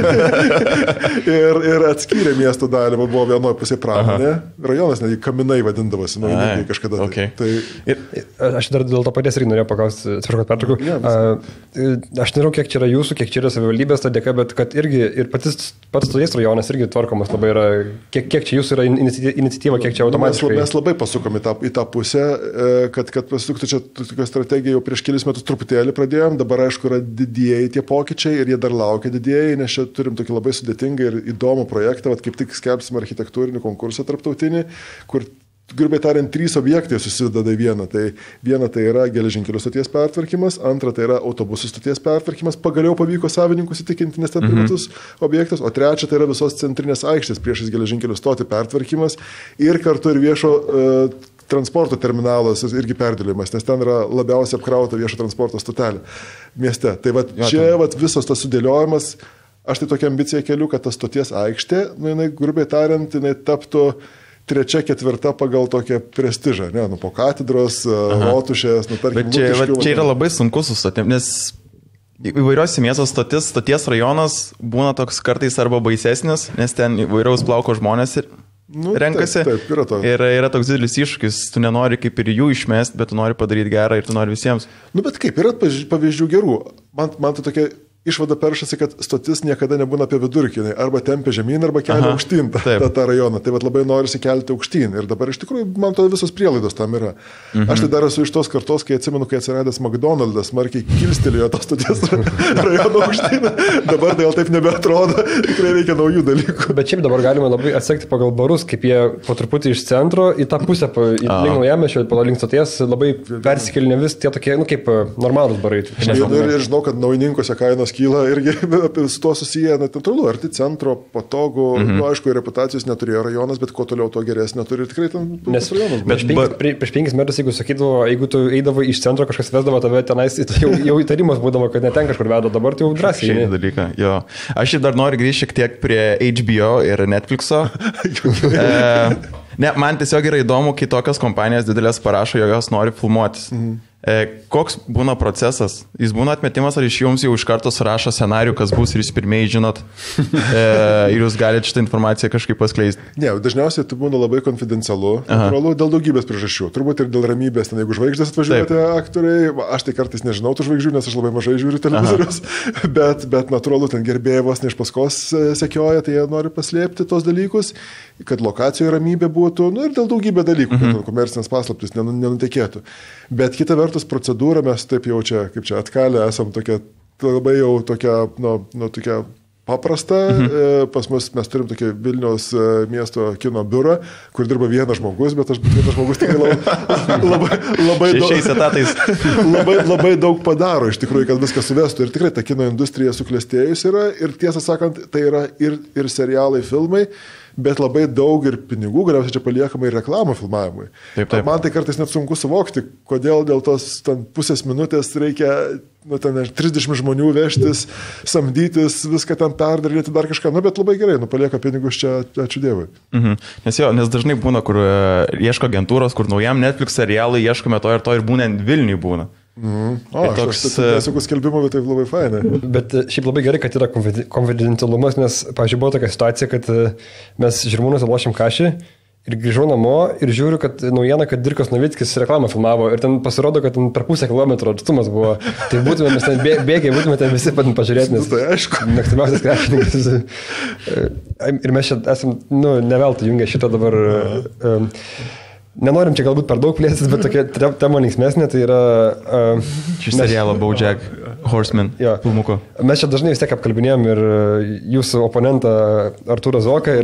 ir atskyrė miesto dalį, buvo vienoje pusėje pramonė, rajonas, netgi Kaminai vadindavosi, kažkada. Okay. Tai... Aš dar dėl to paties irgi norėjau paklausti, atsiprašau, kad pertraukiau. Aš nežinau, kiek čia yra jūsų, kiek čia yra savivaldybės ta dėka, bet kad irgi ir pats stoties rajonas irgi tvarkomas labai yra, kiek čia jūsų yra iniciatyva, kiek čia automatiškai. Mes labai pasukom į tą pusę, kad pasuktų čia tokią strategiją jau prieš kelis metus truputėlį pradėjom, dabar aišku yra didieji tie pokyčiai ir jie dar laukia didieji, nes čia turim tokį labai sudėtingą ir įdomų projektą, kaip tik skelbsim architektūrinį konkursą tarptautinį, kur grubiai tariant 3 objektai susideda į vieną. Tai viena tai yra geležinkelio stoties pertvarkymas, antra tai yra autobusų stoties pertvarkymas, pagaliau pavyko savininkus įtikinti, nes ten privatus objektas, o trečia tai yra visos centrinės aikštės priešais geležinkelio stotį pertvarkymas ir kartu ir viešo transporto terminalas irgi perdėlimas, nes ten yra labiausiai apkrauta viešo transporto stotelė mieste. Tai čia visas tas sudėliojimas, aš tai tokia ambicija keliu, kad ta stoties aikštė, jinai grubiai tariant, jinai taptų trečia, ketvirta pagal tokią prestižą, ne, nu po katedros, rotušės, nu tarkim. Bet čia yra labai sunku sustatyti, nes įvairiuose miestuose stoties rajonas būna toks kartais arba baisesnis, nes ten įvairiaus plauko žmonės renkasi. Taip, yra to. Ir yra toks didelis iššūkis, tu nenori kaip ir jų išmesti, bet tu nori padaryti gerą ir tu nori visiems. Nu bet kaip, yra pavyzdžių gerų. Man tai tokia išvada peršasi, kad stotis niekada nebūna apie vidurkį, arba tempia žemyn, arba kelia aukštyn tą rajoną. Tai vat labai norisi kelti aukštyn. Ir dabar iš tikrųjų, man to visos prielaidos tam yra. Aš tai dar esu iš tos kartos, kai atsimenu, kai atsiradęs McDonald's, smarkiai kilstelėjo tos stoties rajono aukštyn. Dabar dėl taip nebeatrodo, tikrai reikia naujų dalykų. Bet šiaip dabar galima labai atsekti pagal barus, kaip jie po truputį iš centro į tą pusę, link naujamiesčio, link stoties, labai persikėlinė vis tie tokie, nu kaip normalūs barai. Ir žinau, kad naujininkuose kainos kyla irgi su to susiję, natūralu, arti centro, patogu, nu, aišku, reputacijos neturėjo rajonas, bet kuo toliau to geresnė turi tikrai ten rajonas. Prieš 5 metus, jeigu sakydavo, jeigu tu eidavai iš centro, kažkas vesdavo tave tenais, jau įtarimas būdavo, kad neten kažkur vedo, dabar tai jau drąsiai. Dalyką, jo. Aš dar noriu grįžti šiek tiek prie HBO ir Netflixo. Ne, man tiesiog yra įdomu, kai tokios kompanijos didelės parašo, jog jos nori filmuotis. Koks būna procesas? Jis būna atmetimas, ar iš jums jau iš karto surašo scenarių, kas bus ir jūs pirmieji žinot ir jūs galite šitą informaciją kažkaip paskleisti? Ne, dažniausiai tai būna labai konfidencialu, natūralu, dėl daugybės priežasčių. Turbūt ir dėl ramybės, ten jeigu žvaigždės atvažiuojate aktoriai, aš tai kartais nežinau tų žvaigždžių, nes aš labai mažai žiūriu televizorius, bet natūralu, ten gerbėjai vos ne iš paskos sekioja, tai jie nori paslėpti tos dalykus, kad lokacijoje ramybė būtų, nu ir dėl daugybė dalykų, kad komercinės paslaptys nenutekėtų. Bet kita vertus procedūra, mes taip jau čia, kaip čia atkalę, esam tokia, labai jau tokia, tokia paprasta. Pas mus mes turim tokį Vilniaus miesto kino biurą, kur dirba vienas žmogus, bet vienas žmogus tikrai labai daug padaro, iš tikrųjų, kad viską suvestų. Ir tikrai ta kino industrija suklestėjus yra. Ir tiesą sakant, tai yra ir serialai, filmai, bet labai daug ir pinigų galiausiai čia paliekama ir reklamų filmavimui. Taip. Man tai kartais net sunku suvokti, kodėl dėl tos pusės minutės reikia 30 žmonių vežtis, samdytis, viską ten perdaryti, dar kažką, bet labai gerai, palieka pinigus čia, ačiū Dievui. Nes dažnai būna, kur ieško agentūros, kur naujam Netflix serialai ieškome to ir būna Vilniui būna. Aš nesakau skelbimo, bet tai labai fainai. Bet šiaip labai gerai, kad yra konfidencialumas, nes, pavyzdžiui, buvo tokia situacija, kad mes Žirmūnuose lošėm kašį ir grįžau namo ir žiūriu, kad naujieną, kad Dirkas Novickis reklamą filmavo ir ten pasirodo, kad ten per pusę kilometro atstumas buvo. Tai būtume mes ten bėgiai, būtume ten visi pat pažiūrėti, nes tai aišku. Mėgstamiausias krepšininkas. Ir mes čia esam, ne veltui jungia šitą dabar... Nenorim čia galbūt per daug plėstis, bet tokia tema linksmesnė, tai yra... Šis serialo BoJack Horseman filmuko. Mes čia dažnai vis tiek apkalbinėjom ir jūsų oponentą Artūrą Zoką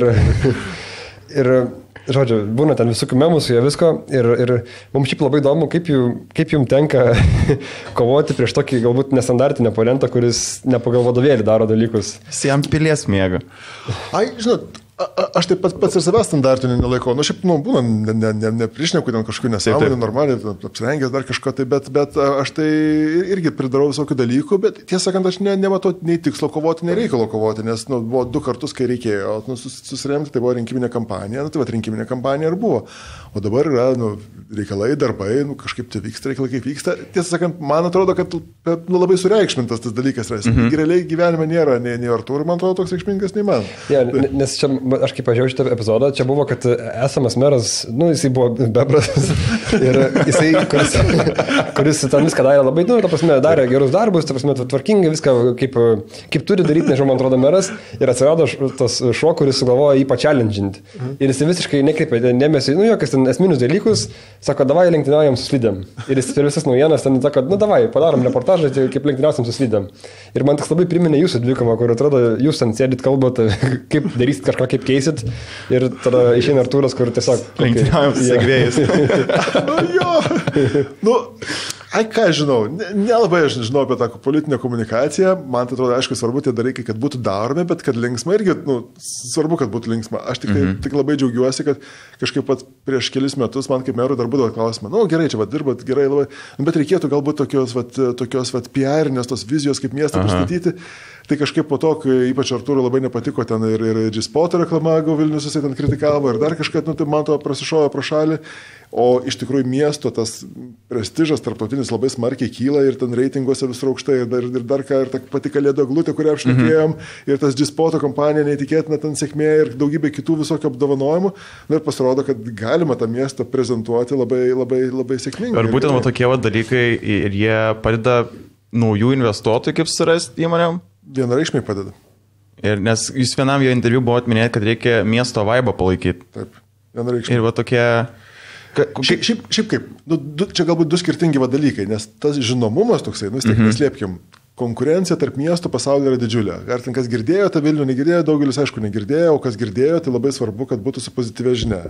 ir žodžiu, būna ten visokių memų su jie visko ir mums šiaip labai įdomu, kaip jums tenka kovoti prieš tokį galbūt nestandartinį oponentą, kuris ne pagal vadovėlį daro dalykus. Jis jam pilies mėga. Žinot, aš taip pats ir savęs standartinį nelaikau. Šiaip, būna, neprišneku ten kažkokių nesąmonį, normaliai, apsirengęs dar kažko, bet aš tai irgi pridarau visokių dalykų, bet tiesą sakant, aš nematau nei tikslo kovoti, nei reikalo kovoti, nes buvo 2 kartus, kai reikėjo susiremti, tai buvo rinkiminė kampanija, tai rinkiminė kampanija ir buvo. O dabar yra reikalai, darbai, kažkaip tai vyksta, reikalai kaip vyksta. Tiesą sakant, man atrodo, kad labai sureikšmintas tas dalykas yra. Realiai gyvenime nėra nei Artūrų, man atrodo, toks reikšmingas, nei man. Nes čia aš kaip pažiūrėjau šitą epizodą, čia buvo, kad esamas meras, jisai buvo bebras ir jisai, kuris ten viską darė labai, ta prasme, darė gerus darbus, ta prasme, tvarkingai viską, kaip turi daryti, nežinau, man atrodo, meras, ir atsirado tas šuo, kuris sugalvojo jį pačelendžinti. Ir jisai visiškai nekreipė dėmesį, jokias ten esminius dalykus, sako, davai lenktyniaujam su slidėm. Ir jis per visas naujienas ten sako, davai, padarom reportažą, kaip lenktyniausiam su slidėm. Ir man tas labai priminė jūsų dvikovą, kur atrodo, jūs ten sėdit, kalbate, kaip darysit kažką, kaip keisit. Ir tada išeina Artūras, kur tiesiog... Lenktyniaujam su segvėjais. ką žinau, nelabai aš žinau apie tą politinę komunikaciją, man tai atrodo, aišku, svarbu tie dalykai, kad būtų daromi, bet kad linksma irgi, svarbu, kad būtų linksma. Aš tik labai džiaugiuosi, kad kažkaip pat prieš kelis metus man kaip merui dar būdavo klausimą, gerai, čia dirbat gerai labai, bet reikėtų galbūt tokios PR-inės tos vizijos, kaip miestą pristatyti. Tai kažkaip po to, kai ypač Artūrui labai nepatiko ten ir G-Spot reklama, Vilnius jisai ten kritikavo ir dar kažką, tai man to prasišojo pro šalį. O iš tikrųjų miesto tas prestižas tarptautinis labai smarkiai kyla ir ten reitinguose vis aukštai ir dar ką, ir ta pati Kalėdų eglutė, kurią apšnekėjom, ir tas G-Spot kompanija neįtikėtina ten sėkmė ir daugybė kitų visokių apdovanojimų. Ir pasirodo, kad galima tą miestą prezentuoti labai, labai, labai sėkmingai. Ir būtent tokie dalykai ir jie padeda naujų investuotojų kaip surasti įmonėm? Vienareikšmiai padeda. Ir nes jūs vienam jo interviu buvot minėti, kad reikia miesto vaibą palaikyti. Taip, vienareikšmiai. Ir tokie... Šiaip kaip, čia galbūt du skirtingi dalykai, nes tas žinomumas toksai, neslėpkim, konkurencija tarp miestų pasaulyje yra didžiulė. Ar ten kas girdėjo, tą Vilnių negirdėjo, daugelis aišku negirdėjo, o kas girdėjo, tai labai svarbu, kad būtų su pozityvia žinia.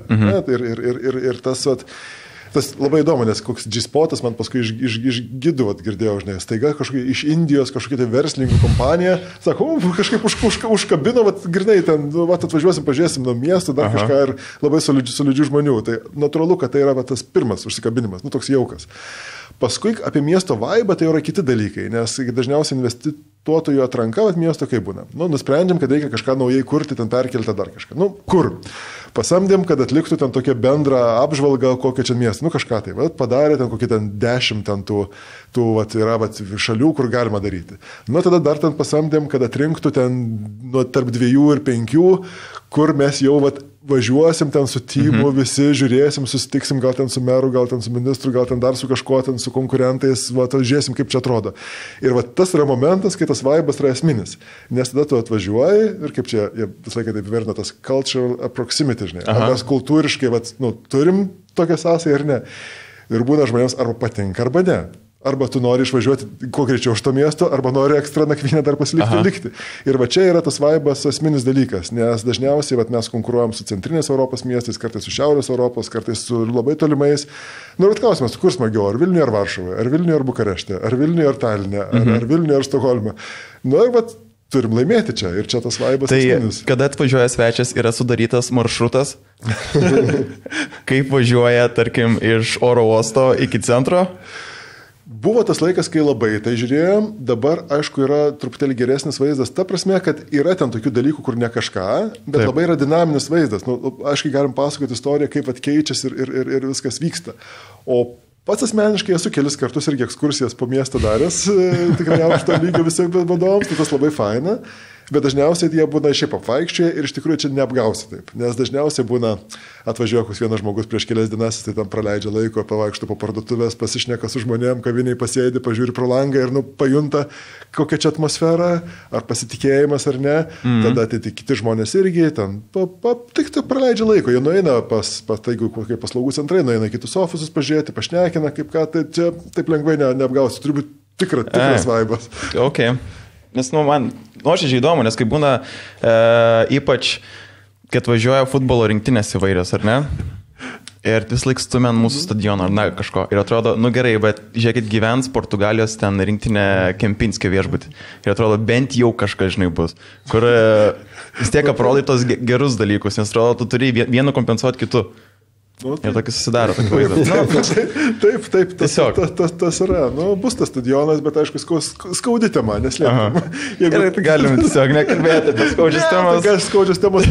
Ir tas labai įdomu, nes koks G-Spotas man paskui iš gidų girdėjau, žinai, staiga iš Indijos kažkokia tai verslininkų kompanija, sako, kažkaip užkabino, grinai ten, atvažiuosim, pažiūrėsim nuo miesto, dar kažką ir labai solidžių žmonių. Tai natūralu, kad tai yra tas pirmas užsikabinimas, toks jaukas. Paskui apie miesto vaibą tai yra kiti dalykai, nes dažniausiai investuotojų atranka miesto kaip būna. Nusprendžiam, kad reikia kažką naujai kurti, ten perkelti dar kažką. Kur? Pasamdėm, kad atliktų ten tokią bendrą apžvalgą, kokią čia miestą. Kažką tai. Padarė ten kokį ten 10 ten tų yra šalių, kur galima daryti. Tada dar ten pasamdėm, kad atrinktų ten tarp 2 ir 5, kur mes jau važiuosim ten su tymu, visi žiūrėsim, susitiksim gal ten su meru, gal ten su ministru, gal ten dar su kažkuo, ten su konkurentais, žiūrėsim, kaip čia atrodo. Ir tas yra momentas, kai tas vaibas yra esminis. Nes tada tu atvažiuoji ir kaip čia, visą laiką taip vertina tas cultural proximity, žinai. Ar mes kultūriškai, turim tokią sąsąją ar ne. Ir būna žmonėms arba patinka, arba ne. Arba tu nori išvažiuoti kuo greičiau iš to miesto, arba nori ekstra nakvynę dar pasilikti. Ir čia yra tas vaibas esminis dalykas, nes dažniausiai mes konkuruojam su centrinės Europos miestais, kartais su šiaurės Europos, kartais su labai tolimais. Klausimas, kur smagiau, ar Vilniuje, ar Varšuvoje, ar Vilniuje, ar Bukarešte, ar Vilniuje, ar Taline, ar Vilniuje, ar Stokholme. Turim laimėti čia ir čia tas vaibas esminis. Kada atvažiuoja svečias, yra sudarytas maršrutas, kaip važiuoja, tarkim, iš oro uosto iki centro. Buvo tas laikas, kai labai tai žiūrėjom, dabar, aišku, yra truputėlį geresnis vaizdas, ta prasme, kad yra ten tokių dalykų, kur ne kažką, bet taip. Labai yra dinaminis vaizdas. Aiškiai galim pasakoti istoriją, kaip keičiasi ir viskas vyksta. O pats asmeniškai esu kelis kartus irgi ekskursijas po miestą daręs, tikrai aukšto lygio visiems vadovams, tai tas labai faina. Bet dažniausiai jie būna šiaip apvaikščioje ir iš tikrųjų čia neapgausi taip. Nes dažniausiai būna atvažiuoja koks vienas žmogus prieš kelias dienas, tai tam praleidžia laiko, pavaikšto po parduotuvės, pasišneka su žmonėm, kaviniai pasėdi, pažiūri pro langą ir pajunta, kokia čia atmosfera, ar pasitikėjimas ar ne. Tada kiti žmonės irgi ten tik praleidžia laiko. Jie nueina jeigu kokie paslaugų centrai, nueina kitus ofisus pažiūrėti, pašnekina, kaip ką, tai čia taip lengvai neapgausi. Turi būti tikras vaibas. Okay. Nes, man nuoširdžiai įdomu, nes kai būna ypač, kad važiuoja futbolo rinktinės įvairios, ar ne? Ir vis laik stumia ant mūsų stadiono, ar kažko. Ir atrodo, gerai, bet žiūrėkit, gyvens Portugalijos ten rinktinė Kempinskio viešbutį. Ir atrodo, bent jau kažkas, žinai, bus. Kur vis tiek aprodai tos gerus dalykus, nes atrodo, tu turi vienu kompensuoti kitu. Ir tokį susidaro, tokį vaizdą. Taip, tas yra. Bus tas stadionas, bet aišku, skaudi tema, neslėpim. Gerai, tai galim tiesiog nekalbėti, bet skaudžios temos. Skaudžios temos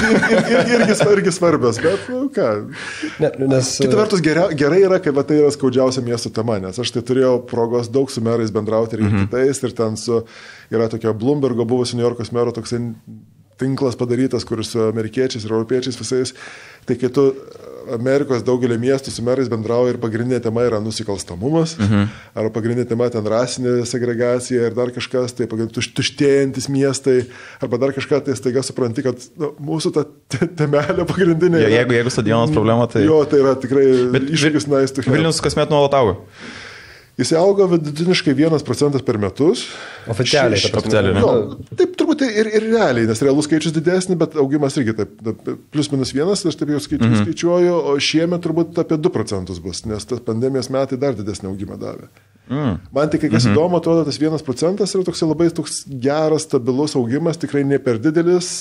irgi svarbios, bet ką. Kita vertus, gerai yra, kai tai yra skaudžiausia miesto tema, nes aš tai turėjau progos daug su merais bendrauti ir kitais, ir ten yra tokia Bloombergo buvusio New Yorkos mero toksai tinklas padarytas, kuris su amerikiečiais ir europiečiais visais. Tai kai tu Amerikos daugelį miestų su merais bendrauja ir pagrindinė tema yra nusikalstamumas, ar pagrindinė tema ten rasinė segregacija ir dar kažkas, tai tuštėjantis miestai, arba dar kažką, tai staiga supranti, kad mūsų ta temelė pagrindinė. Jeigu stadionas problema, tai... Jo, tai yra tikrai iššūkis nice to have. Vilnius kasmet nuolat auga. Jis auga vidutiniškai 1% per metus. Oficialiai, oficialiai, ne? Jo, taip turbūt ir realiai, nes realus skaičius didesnis, bet augimas irgi taip, plus minus 1, aš taip jau skaičiuoju, o šiemet turbūt apie 2% bus, nes tas pandemijos metai dar didesnį augimą davė. Man tik, kas įdomu, atrodo, tas 1% yra toks labai geras, stabilus augimas, tikrai ne per didelis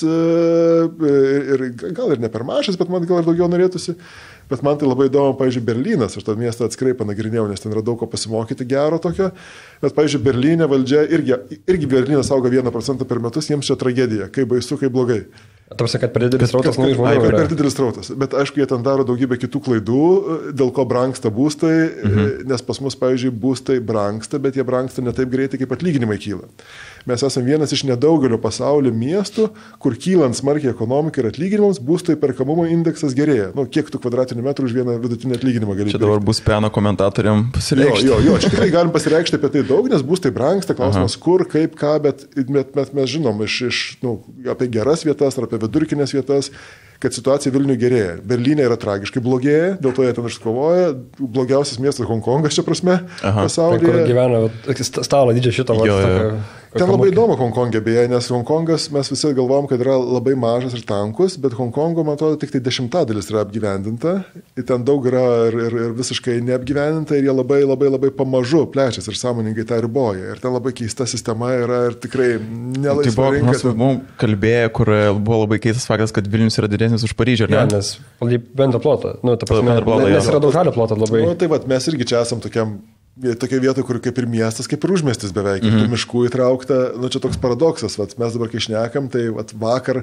ir gal ir ne per mažas, bet man gal ir daugiau norėtųsi. Bet man tai labai įdomu, pavyzdžiui, Berlynas, aš tą miestą atskirai panagrinėjau, nes ten yra daug ko pasimokyti gero tokio, bet, pavyzdžiui, Berlyne valdžia irgi Berlynas auga 1% per metus, jiems čia tragedija, kaip baisu, kaip blogai. Tarsi, kad per didelis rautas naujų žmonių. Per didelis rautas, bet aišku, jie ten daro daugybę kitų klaidų, dėl ko brangsta būstai, nes pas mus, pavyzdžiui, būstai brangsta, bet jie brangsta ne taip greitai, kaip atlyginimai kyla. Mes esame vienas iš nedaugelio pasaulio miestų, kur kylant smarkiai ekonomikai ir atlyginimams, būstų įperkamumo indeksas gerėja. Nu, kiek tų kvadratinių metrų už vieną vidutinį atlyginimą gali. Čia dabar bus peno komentatoriam pasireikšti. Jo, čia tikrai galim pasireikšti apie tai daug, nes būstai brangsta, klausimas kur, kaip, ką, bet mes žinom apie geras vietas ar apie vidurkinės vietas, kad situacija Vilniuje gerėja. Berlyne yra tragiškai blogėja, dėl to jie ten iškovoja. Blogiausias miestas Hongkongas čia prasme pasaulyje. Kur gyvena stalo didžio šito vardą. Ten labai įdomu Hongkongė beje, nes Hongkongas mes visi galvom, kad yra labai mažas ir tankus, bet Hongkongo, man atrodo, tik tai 10% yra apgyvendinta. Ir ten daug yra ir visiškai neapgyvendinta ir jie labai pamažu plečiasi ir sąmoningai tą riboja. Ir ten labai keista sistema yra ir tikrai nelaisva rinka. Tai buvo kalbėję, kur buvo labai keistas faktas, kad Vilnius yra didesnis už Paryžių, ar ne? Ja, nes bendrą plotą. Nes yra daug žalio plotą labai. Tai vat, mes irgi čia esam tokia vieta, kur kaip ir miestas, kaip ir užmiestis beveik, ir tų miškų įtraukta, čia toks paradoksas, mes dabar kai šnekam, tai vakar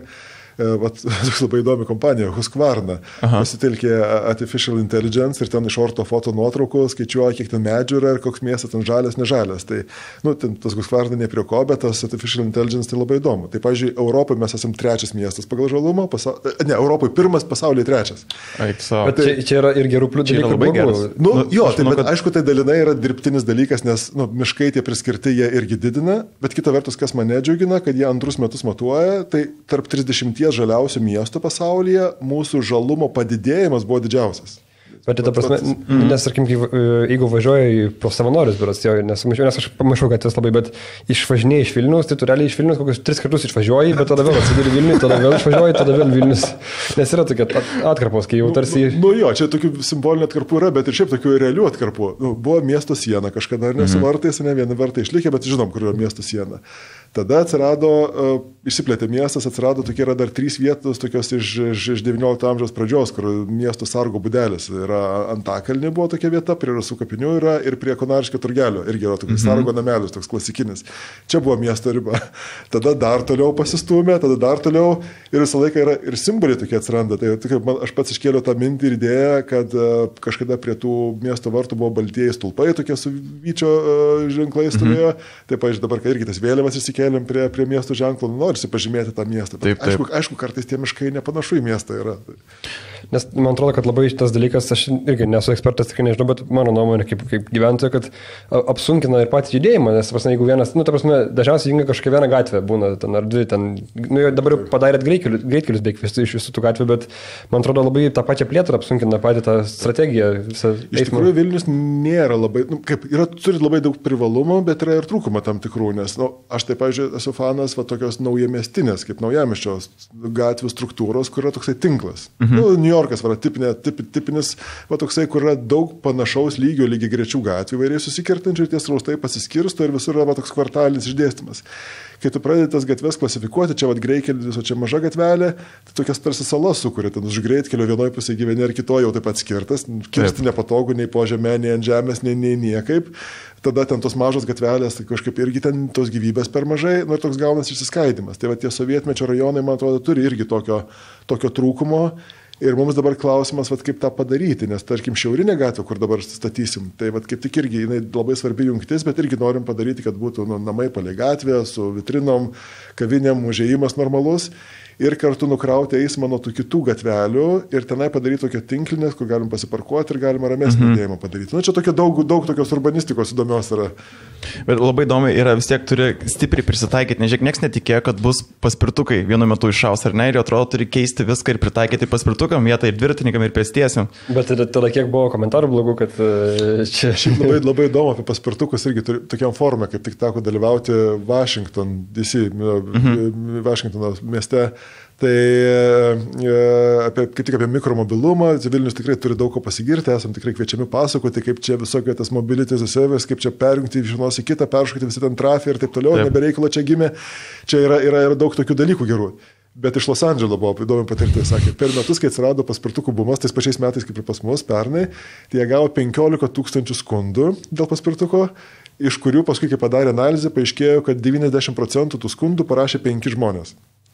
labai įdomi kompanija, Husqvarna, pasitelkė Artificial Intelligence ir ten iš orto foto nuotraukų skaičiuoja, kiek ten medžių yra ir koks miestas ten žalias, nežalias. Tai, tas Husqvarna ne prie ko, bet tas Artificial Intelligence tai labai įdomu. Tai, pavyzdžiui, Europoje mes esame 3 miestas pagal žalumą, Europoje 1, pasaulyje 3. Bet čia yra ir gerų pliusų dalykų. Labai geras. Bet aišku, tai dalinai yra dirbtinis dalykas, nes miškai tie priskirti jie irgi didina, bet kita vertus, kas mane džiugina, kad jie antrus metus matuoja, tai tarp 30 žaliausių miestų pasaulyje mūsų žalumo padidėjimas buvo didžiausias. Bet ta prasme, nes, tarkim, jeigu važiuoji po savanorius biuras, nes aš pamačiau, kad vis labai, bet išvažinėjai iš Vilnius, tai tu realiai iš Vilnius kokius 3 kartus išvažiuoji, bet tada vėl atsiduri Vilniui, tada vėl išvažiuoji, tada vėl Vilnius. Nes yra tokia atkarpos, kai jau tarsi... Čia tokių simbolinių atkarpų yra, bet ir šiaip tokių realių atkarpų. Buvo miesto siena kažkada, ar ne su vartais, ne vieni vartai išlikę, bet žinom, kur yra miesto siena. Tada atsirado, išsiplėtė miestas, atsirado tokie yra dar 3 vietos, tokios iš 19 amžiaus pradžios, kur miesto sargo būdelis yra Antakalnė buvo tokia vieta, prie Rasų kapinių yra ir prie Konarskio turgelio, irgi yra toks sargo namelis, toks klasikinis. Čia buvo miesto riba. Tada dar toliau pasistumė, tada dar toliau ir visą laiką yra ir simboliai tokie atsiranda. Tai aš pats iškėliau tą mintį ir idėją, kad kažkada prie tų miesto vartų buvo baltieji stulpai, tokie su vyčio ženklais stovėjo. Taip, pavyzdžiui, dabar, kai irgi tas vėliavas įsikėlėm prie miesto ženklo, norisi pažymėti tą miestą. Taip. Aišku, kartais tie miškai nepanašu į miestą yra. Nes man atrodo, kad labai šitas dalykas, aš irgi nesu ekspertas, tikrai nežinau, bet mano nuomonė kaip gyventojo, kad apsunkina ir patį judėjimą, nes, jeigu vienas, dažniausiai jungia kažkokią vieną gatvę, būna ten ar 2, dabar padarėt greitkelius beveik iš visų tų gatvių, bet man atrodo labai tą pačią plėtrą apsunkina patį tą strategiją. Iš tikrųjų, Vilnius nėra labai, turi labai daug privalumų, bet yra ir trūkumą tam tikrų, nes, aš taip, pavyzdžiui, esu fanas tokios naujamiestinės, kaip naujamiesčio gatvių struktūros, kur yra toksai tinklas. New Yorkas yra tipinis, toksai, kur yra daug panašaus lygiai grečių gatvių, vairiai susikirtančių ir tie sraustai pasiskirsto ir visur yra toks kvartalinis išdėstymas. Kai tu pradedi tas gatves klasifikuoti, čia greitkelis, o čia maža gatvelė, tai tokias tarsi salas sukuria, ten už greitkelio vienoje pusėje gyveni ir kitoje jau taip pat skirtas, kirsti nepatogu nei po žemę, nei ant žemės, nei niekaip. Tada ten tos mažos gatvelės, tai kažkaip irgi ten tos gyvybės per mažai, ir toks gaunas išsiskaidimas. Tai tie sovietmečio rajonai, man atrodo, turi irgi tokio trūkumo. Ir mums dabar klausimas, kaip tą padaryti, nes, tarkim, šiaurinė gatvė, kur dabar statysim, tai kaip tik irgi jinai labai svarbi jungtis, bet irgi norim padaryti, kad būtų namai palei gatvę, su vitrinom, kavinėm, užėjimas normalus. ir kartu nukrauti eismą nuo tų kitų gatvelių ir tenai padaryti tokią tinklinę, kur galim pasiparkuoti ir galima ramesnį judėjimą padaryti. Nu, čia tokia daug tokios urbanistikos įdomios yra. Bet labai įdomi yra, vis tiek turi stipriai prisitaikyti, nežiūrėk, nieks netikėjo, kad bus paspirtukai vienu metu iššaus, ar ne, ir atrodo turi keisti viską ir pritaikyti paspirtukam vietą ir dviratininkam ir pėstiesiam. Bet tada kiek buvo komentarų blogų, kad čia... Šiaip labai įdomu apie paspirtukus irgi tokiam forume, kaip tik teko dalyvauti Washington DC, Washingtono mieste. Tai kaip tik apie mikromobilumą, Vilnius tikrai turi daug ko pasigirti, esam tikrai kviečiami pasakoti, kaip čia visokie tas mobility service, kaip čia perjungti iš vienos į kitą, peršokti visi ten trafiką ir taip toliau, nebereikalo čia gimė, čia yra daug tokių dalykų gerų. Bet iš Los Andželo buvo įdomi patirtis, sakė, per metus, kai atsirado paspirtukų bumas, tais pačiais metais kaip ir pas mus pernai, tai jie gavo 15 000 skundų dėl paspirtuko, iš kurių paskui, kai padarė analizę, paaiškėjo, kad 90% tų skundų parašė 5 žmonės.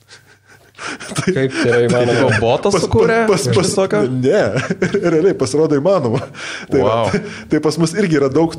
Kaip tai yra įmanoma? Botas sukūrė? Ne, realiai pasirodo įmanoma. Tai pas mus irgi yra daug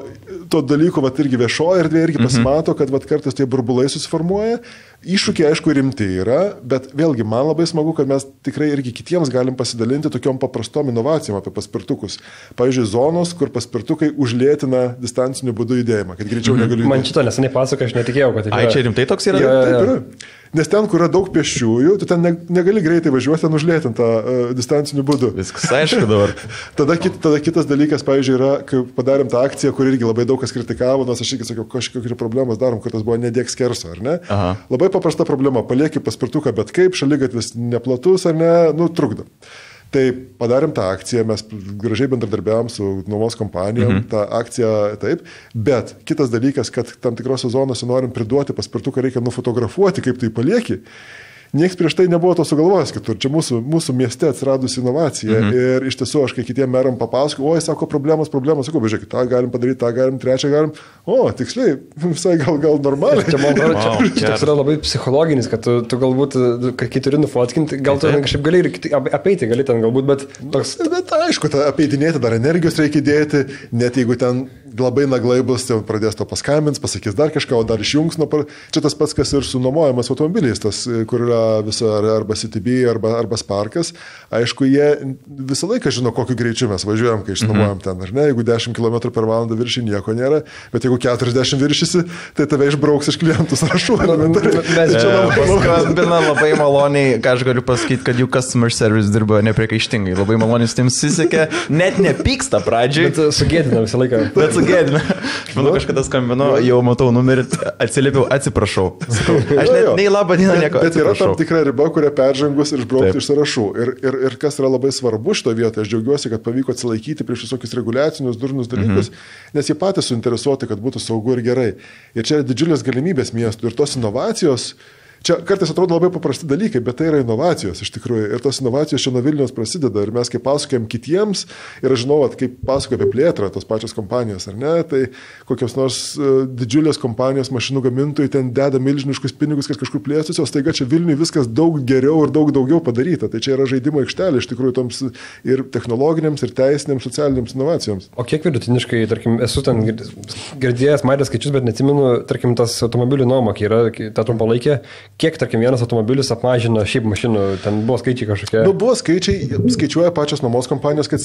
to dalykų, irgi viešoje erdvėje irgi pasimato, kad kartais tie burbulai susiformuoja. Iššūkiai, aišku, rimti yra, bet vėlgi man labai smagu, kad mes tikrai irgi kitiems galim pasidalinti tokiom paprastom inovacijom apie paspirtukus. Pavyzdžiui, zonos, kur paspirtukai užlėtina distanciniu būdu judėjimą, kad greičiau negaliu judėti. Man šito neseniai pasako, aš netikėjau, kad tai yra. Ai, čia rimtai toks yra? Taip yra. Nes ten, kur yra daug pėsčiųjų, tu ten negali greitai važiuoti, ten užlėtintą distanciniu būdu. Viskas aišku dabar. Tada kitas dalykas, pavyzdžiui, yra, kai padarėm tą akciją, kur irgi labai daug kas kritikavo, nors aš irgi sakiau, kažkokios problemas darom, kad tas buvo nedėk skerso, ar ne? Aha. Labai paprasta problema, palieki paspirtuką, bet kaip, šaligatvis neplatus, ar ne, trukdo. Tai padarėm tą akciją, mes gražiai bendradarbiavom su nuomos kompanijom, tą akciją taip, bet kitas dalykas, kad tam tikrose zonose norim priduoti paspirtuką, reikia nufotografuoti, kaip tai palieki. Niekas prieš tai nebuvo to sugalvojęs kitur. Čia mūsų mieste atsiradusi inovacija ir iš tiesų aš kai kitiem meram papasakau, oi, sako, problemos, sakau, bežiūrėkit, tą galim padaryti, tą galim, trečią galim. O, tiksliai, visai gal normaliai. Čia man atrodo, čia toks yra labai psichologinis, kad tu galbūt, kai turi nufotkinti, gal tu kažkaip gali ir apeiti, gali ten galbūt, bet toks... Bet aišku, apeitinėti dar energijos reikia dėti, net jeigu ten labai naglai bus, tai pradės to paskambins, pasakys dar kažką, o dar išjungs. Čia tas pats, kas ir su nuomojamas automobiliais, tas, kur yra viso arba CTB, arba Sparkas. Aišku, jie visą laiką žino, kokiu greičiu mes važiuojam, kai išnuomojam ten, ar ne? Jeigu 10 km/h viršį nieko nėra, bet jeigu 40 viršysi, tai tave išbrauks iš klientų sąrašų. Mes čia skambina labai maloniai, ką aš galiu pasakyti, kad jų customer service dirba nepriekaištingai. Labai maloniai su tim susisekė, net nepyksta pradžiai. Bet sugėdina visą laiką. Gėdina. Aš manau, kažkada skambinu, jau matau numerį, atsiliepiau, atsiprašau. Aš net nei labą dieną nieko. Bet yra tam tikra riba, kurią peržengus ir išbraukti iš sąrašų. Ir kas yra labai svarbu šito vietoje, aš džiaugiuosi, kad pavyko atsilaikyti prieš visokius reguliacinius, durnus dalykus, nes jie patys suinteresuoti, kad būtų saugu ir gerai. Ir čia yra didžiulės galimybės miestų ir tos inovacijos. Čia kartais atrodo labai paprasti dalykai, bet tai yra inovacijos iš tikrųjų. Ir tos inovacijos čia nuo Vilniaus prasideda. Ir mes kaip pasakojam kitiems, ir aš žinau, kaip pasakoja apie plėtrą tos pačios kompanijos, ar ne, tai kokios nors didžiulės kompanijos, mašinų gamintojai ten deda milžiniškus pinigus, kad kažkur plėstųsi, o staiga čia Vilniui viskas daug geriau ir daug daugiau padaryta. Tai čia yra žaidimo aikštelė iš tikrųjų toms ir technologinėms, ir teisinėms, socialinėms inovacijoms. O kiek vidutiniškai, tarkim, esu ten girdėjęs, matęs skaičius, bet neatsimenu, tarkim, tas automobilių nuoma, kai yra ta trumpalaikė. Kiek, tarkim, vienas automobilis apmažino šiaip mašinų, ten buvo skaičiai kažkokie? Buvo skaičiai, skaičiuoja pačios nuomos kompanijos, kad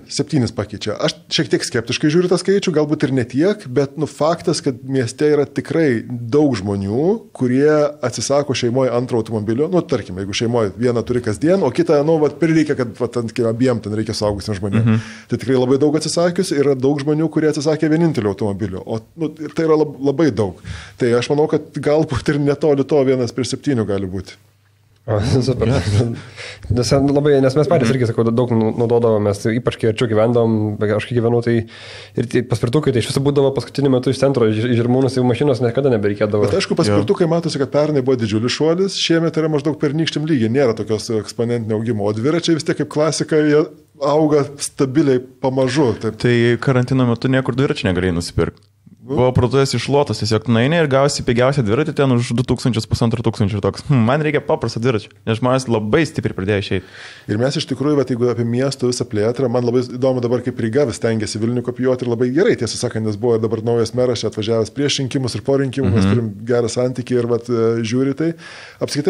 7 pakeičia. Aš šiek tiek skeptiškai žiūriu tą skaičių, galbūt ir ne tiek, bet faktas, kad mieste yra tikrai daug žmonių, kurie atsisako šeimoje antro automobilio. Tarkim, jeigu šeimoje vieną turi kasdien, o kitą, prireikia, kad abiem ten reikia suaugusiems žmonėms. Tai tikrai labai daug atsisakius, yra daug žmonių, kurie atsisakė vienintelio automobilio. O tai yra labai daug. Tai aš manau, kad galbūt ir netoli to vienas prieš 7 gali būti. Super. Nes mes patys irgi, sakau, daug naudodavomės, ypač kai arčiau gyvendavom, aš kai gyvenau, tai ir paspirtukai, tai iš viso būdavo paskutiniu metu iš centro, iš Žirmūnus jau mašinos niekada nebereikėdavo. Bet aišku, paspirtukai matosi, kad pernai buvo didžiulis šuolis, šiemet yra maždaug pernykščiam lygiai, nėra tokios eksponentinio augimo, o dviračiai vis tiek kaip klasika, jie auga stabiliai pamažu. Taip. Tai karantino metu niekur dviračių negalėjai nusipirkti. Buvo parduotuvės išlotas, tiesiog nueini ir gausi pigiausią dviratį ten už 2000-1500 ir toks. Man reikia paprastą dviratį, nes žmonės labai stipriai pradėjo išeiti. Ir mes iš tikrųjų, jeigu apie miesto visą plėtrą, man labai įdomu dabar, kaip Ryga vis tengiasi Vilnių kopijuoti ir labai gerai, tiesą sakant, nes buvo dabar naujas meras čia atvažiavęs prieš rinkimus ir po rinkimų, mes turim gerą santykį ir žiūri tai. Apskritai apie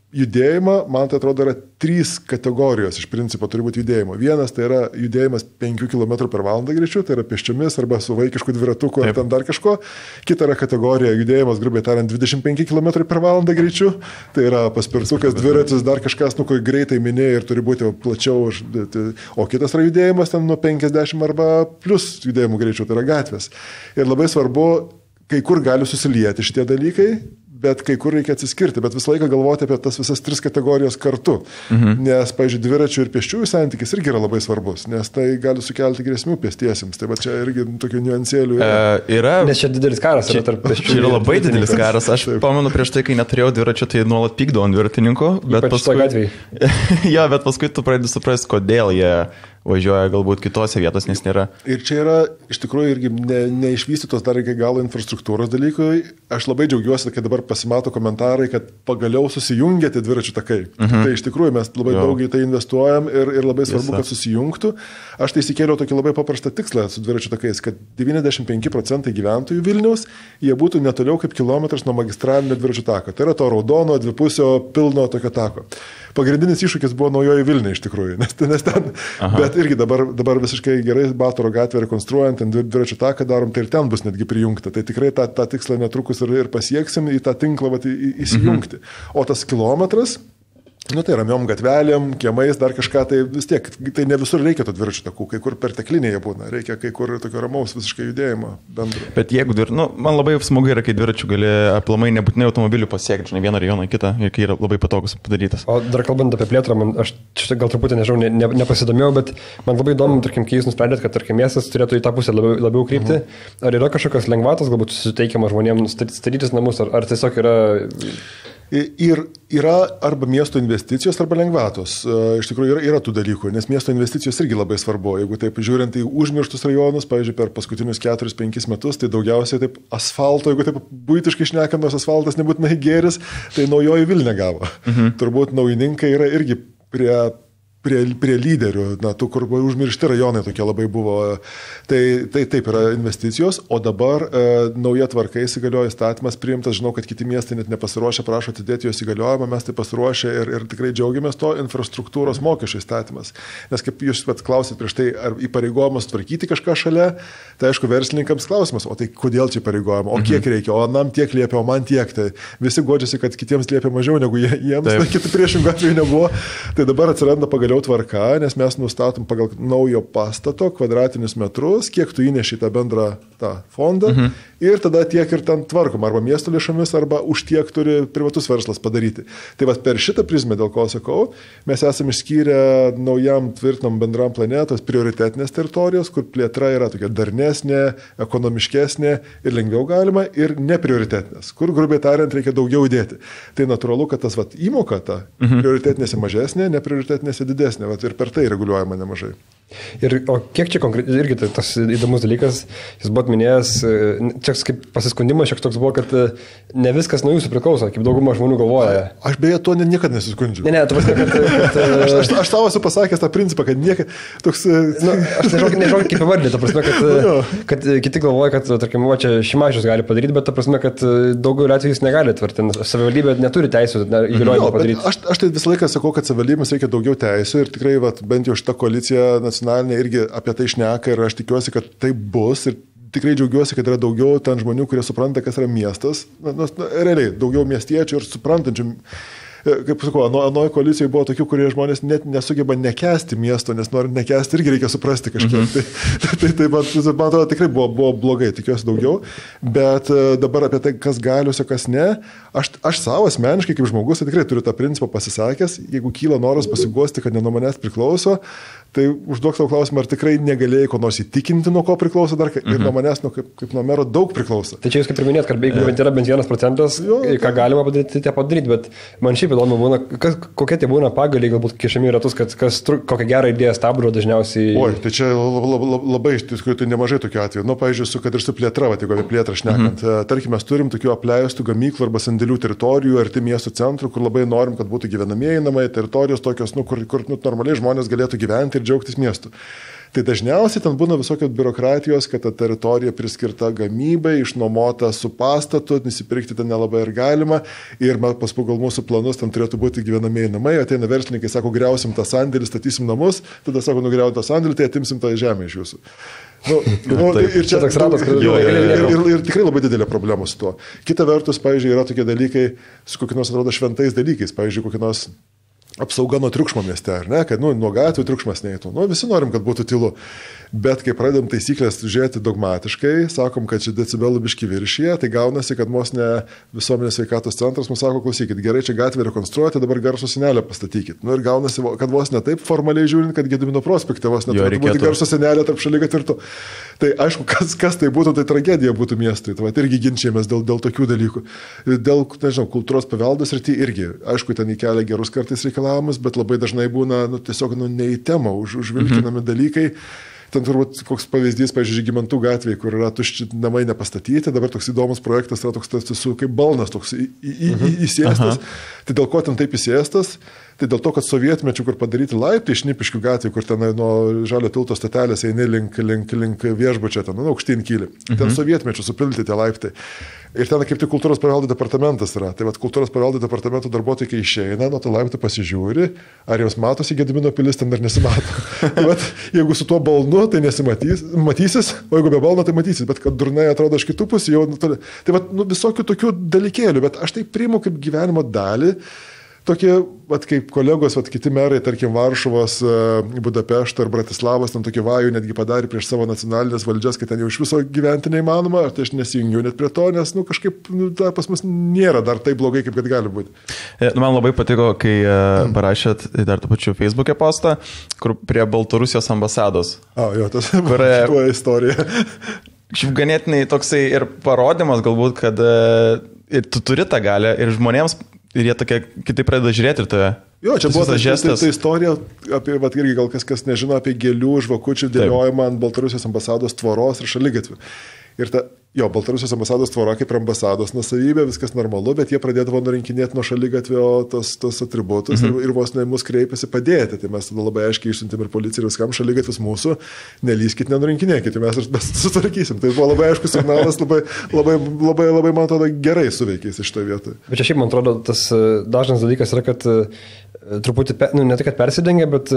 judėjimą, man tai atrodo, yra 3 kategorijos iš principo turi būti judėjimo. Vienas tai yra judėjimas 5 km per valandą greičiu, tai yra pėsčiomis arba su vaikišku dviratuku ar ten dar kažko. Kita yra kategorija judėjimas, grubiai tariant, 25 km per valandą greičiu, tai yra paspirtukas, dviratis, dar kažkas, kur greitai minėjai ir turi būti plačiau. O kitas yra judėjimas ten nuo 50 arba plus judėjimų greičiu, tai yra gatvės. Ir labai svarbu, kai kur gali susilieti šitie dalykai, bet kai kur reikia atsiskirti, bet visą laiką galvoti apie tas visas 3 kategorijas kartu. Nes, pavyzdžiui, dviračių ir pėsčiųjų santykis irgi yra labai svarbus, nes tai gali sukelti grėsmių pėstiesiems. Tai va čia irgi tokių niuansėlių yra. Nes čia didelis karas yra tarp pėsčiųjų. Čia yra labai didelis karas. Aš pamenu prieš tai, kai neturėjau dviračio, tai nuolat pykdavau ant dviratininkų. Bet paskui... ja, bet paskui tu pradedi suprasti, kodėl jie važiuoja galbūt kitose vietose, nes nėra. Ir čia yra iš tikrųjų irgi neišvystytos dar iki galo infrastruktūros dalykui. Aš labai džiaugiuosi, kad dabar pasimato komentarai, kad pagaliau susijungia tie dviračių takai. Tai iš tikrųjų mes labai daug į tai investuojam ir labai svarbu, kad susijungtų. Aš tai įsikėliau tokį labai paprastą tikslą su dviračių takais, kad 95% gyventojų Vilniaus, jie būtų netoliau kaip kilometras nuo magistralinio dviračių tako. Tai yra to raudono, dvipusio, pilno tokio tako. Pagrindinis iššūkis buvo Naujoji Vilnia iš tikrųjų, nes ten, bet irgi dabar visiškai gerai Batoro gatvę rekonstruojant, ten dviračių taką darom, tai ir ten bus netgi prijungta. Tai tikrai tą tikslą netrukus ir pasieksim į tą tinklą įsijungti. O tas kilometras, tai ramiom gatvelėm, kiemais, dar kažką, tai vis tiek, tai ne visur reikia to dviračių takų, kai kur pertekliniai jie būna, reikia kai kur tokio ramaus visiškai judėjimo bendro. Bet jeigu, man labai smagu yra, kai dviračių gali aplamai nebūtinai automobilių pasiekti, žinai, vieną rajoną į kitą, ir kai yra labai patogus padarytas. O dar kalbant apie plėtrą, aš šitą gal truputį, nežinau, nepasidomėjau, bet man labai įdomu, tarkim, kai jūs nusprendėt, kad, tarkim, miestas turėtų į tą pusę labiau krypti, ar yra kažkokios lengvatos, galbūt suteikiama žmonėms statytis namus, ar tiesiog yra... Ir yra arba miesto investicijos, arba lengvatos. Iš tikrųjų yra tų dalykų, nes miesto investicijos irgi labai svarbu. Jeigu taip žiūrint į užmirštus rajonus, pavyzdžiui, per paskutinius 4-5 metus, tai daugiausiai taip asfalto, jeigu taip buitiškai šnekant, nors asfaltas nebūtinai gėris, tai Naujoji Vilnia gavo. Turbūt naujininkai yra irgi prie lyderių, tų, kur užmiršti rajonai tokie labai buvo. Tai taip yra investicijos, o dabar nauja tvarka įsigaliojo, įstatymas priimtas, žinau, kad kiti miestai net nepasiruošę, prašo atidėti jos įgaliojimą, mes tai pasiruošę ir tikrai džiaugiamės to infrastruktūros mokesčio įstatymas. Nes kaip jūs klausėt prieš tai, ar įpareigojimas tvarkyti kažką šalia, tai aišku, verslininkams klausimas, o tai kodėl čia įpareigojama, o kiek reikia, o nam tiek liepia, o man tiek. Tai visi godžiasi, kad kitiems liepia mažiau negu jiems, kitų priešingų atveju nebuvo. Tai dabar atsiranda pagaliau tvarka, nes mes nustatom pagal naujo pastato kvadratinius metrus, kiek tu įneši tą bendrą fondą ir tada tiek ir ten tvarkom, arba miesto lėšomis, arba už tiek turi privatus verslas padaryti. Tai per šitą prizmę, dėl ko sakau, mes esame išskyrę naujam tvirtinam bendram planetos prioritetinės teritorijos, kur plėtra yra tokia darnesnė, ekonomiškesnė ir lengviau galima, ir neprioritetinės, kur grubiai tariant reikia daugiau įdėti. Tai natūralu, kad tas įmoka prioritetinėse mažesnė, neprioritetinėse didesnė. Ir per tai reguliuojama nemažai. O kiek čia konkrečiai, irgi tas įdomus dalykas, jūs buvot minėjęs, čia kaip pasiskundimas šiek toks buvo, kad ne viskas nuo jūsų priklauso, kaip dauguma žmonių galvoja. Aš beje to niekada nesiskundžiu. Tu pasakė, kad... Aš tavo esu pasakęs tą principą, kad niekada toks... Aš nežinau, kaip įvardyti, ta prasme, kad kiti galvoja, kad, tarkim, čia Šimašius gali padaryti, bet ta prasme, kad daugiau atveju jis negali tvirtinti. Savivaldybė neturi teisų įgaliojimų padaryti. Aš tai visą laiką sakau, kad savivaldybėms reikia daugiau teisų ir tikrai bent jau šita koalicija nacionalinė irgi apie tai šneka ir aš tikiuosi, kad tai bus ir tikrai džiaugiuosi, kad yra daugiau ten žmonių, kurie supranta, kas yra miestas. Realiai, daugiau miestiečių ir suprantančių. Kaip sakau, anoje koalicijoje buvo tokių, kurie žmonės net nesugeba nekęsti miesto, nes norint nekęsti irgi reikia suprasti kažkiek. Tai man atrodo, tikrai buvo blogai, tikiuosi daugiau. Bet dabar apie tai, kas galiuosi, kas ne, aš savo asmeniškai kaip žmogus, tai tikrai turiu tą principą pasisakęs, jeigu kyla noras pasiguosti, kad ne nuo manęs priklauso, tai užduok savo klausimą, ar tikrai negalėjai ko nors įtikinti, nuo ko priklauso dar, ir nuo manęs, kaip nuo mero, daug priklauso. Tai čia jūs kaip ir minėt, kad jeigu yra bent 1%, ką galima padaryti, tai padaryti, bet man šiaip įdomu būna, kokie tai būna pagaliai, galbūt kišami ratus, kad kokią gerą idėją stabdo dažniausiai. Oi, tai čia labai, iš tikrųjų, tai nemažai tokių atvejų. Pavyzdžiui, kad ir su plėtra, jeigu apie plėtrą šnekant, tarkim, mes turim tokių apleistų gamyklų arba sandėlių teritorijų arti miesto centrų, kur labai norim, kad būtų gyvenamieji namai, teritorijos tokios, kur normaliai žmonės galėtų gyventi ir džiaugtis miestu. Tai dažniausiai ten būna visokios biurokratijos, kad ta teritorija priskirta gamybai, išnuomota su pastatu, nusipirkti ten nelabai ir galima. Ir pas pagal mūsų planus ten turėtų būti gyvenamieji namai. Ateina verslininkai, sako, griausim tą sandėlį, statysim namus, tada sako, nugriausim tą sandėlį, tai atimsim tą žemę iš jūsų. Ir čia toks ratas, ir tikrai labai didelė problema su tuo. Kita vertus, pavyzdžiui, yra tokie dalykai, su kokios, atrodo, šventais dalykais, pavyzdžiui, kokios apsauga nuo triukšmo mieste, ar ne, kad nuo gatvių triukšmas neįtų. Visi norim, kad būtų tylu. Bet kai pradedam taisyklės žiūrėti dogmatiškai, sakom, kad čia decibelų biški viršyje, tai gaunasi, kad mūsų ne visuomenės sveikatos centras mums sako, klausykit, gerai, čia gatvę rekonstruoti, dabar garso sienelę pastatykit. Ir gaunasi, kad vos ne taip formaliai žiūrint, kad Gedimino prospekte vos neturėtų būti garso sienelė tarp šaligatvių. Tai aišku, kas tai būtų, tai tragedija būtų miestui. Tai irgi ginčiamės dėl tokių dalykų. Dėl, nežinau, kultūros paveldos rytį irgi, aišku, ten įkelia gerus kartais reikalavimus, bet labai dažnai būna tiesiog ne į temą užvilkinami dalykai. Ten turbūt koks pavyzdys, pavyzdžiui, Žygimantų gatvėje, kur yra tušči namai nepastatyti, dabar toks įdomus projektas yra toks kaip balnas, toks įsėstas. Tai dėl ko ten taip įsėstas? Tai dėl to, kad sovietmečių, kur padaryti laiptai iš Šnipiškių gatvė, kur ten nuo Žalio tilto stotelės eini link viešbučio, ten aukštyn kyli. Ten sovietmečių supildyti tie laiptai. Ir ten kaip tik kultūros paveldo departamentas yra. Tai vat kultūros paveldo departamento darbuotojai, kai išeina, nuo to laiptų pasižiūri, ar jums matosi Gedimino pilis, ten dar nesimato. Tai vat, jeigu su tuo balnu, tai matysis, o jeigu be balno, tai matysis. Bet kad durnai atrodo iš kitų pusių, jau nutoli. Tai vat, visokių tokių dalykėlių, bet aš tai priimu kaip gyvenimo dalį. Tokie, kaip kolegos, kiti merai, tarkim, Varšuvos, Budapešto ir Bratislavos, ten tokie vajų netgi padarė prieš savo nacionalinės valdžias, kad ten jau iš viso gyventi neįmanoma, tai aš nesijungiu net prie to, nes, kažkaip, pas mus nėra dar taip blogai, kaip kad gali būti. Man labai patiko, kai parašėt dar tą pačiu Facebook'e postą, kur prie Baltarusijos ambasados. Jo, tas buvo istorija. Šiaip ganėtinai toksai ir parodimas galbūt, kad ir tu turi tą galią ir žmonėms ir jie tokie kitaip pradeda žiūrėti ir tave. Jo, čia buvo ta istorija apie, irgi gal kas nežino, apie gėlių, žvakučių dėliojimą ant Baltarusijos ambasados tvoros ir šaligatvių. Ir Baltarusijos ambasados tvora kaip ir ambasados nusavybė, viskas normalu, bet jie pradėdavo nurinkinėti nuo šaligatvio tos atributus ir vos ne mus kreipiasi padėti. Tai mes tada labai aiškiai išsiuntėm ir policiją ir viskam, šaligatvis mūsų, nelyskit, nenurinkinėkit, mes sutvarkysim. Tai buvo labai aiškus signalas, labai man atrodo, gerai suveikės iš šitoje vietoje. Bet čia šiaip, man atrodo, tas dažnas dalykas yra, kad truputį, ne tai, kad persidengia, bet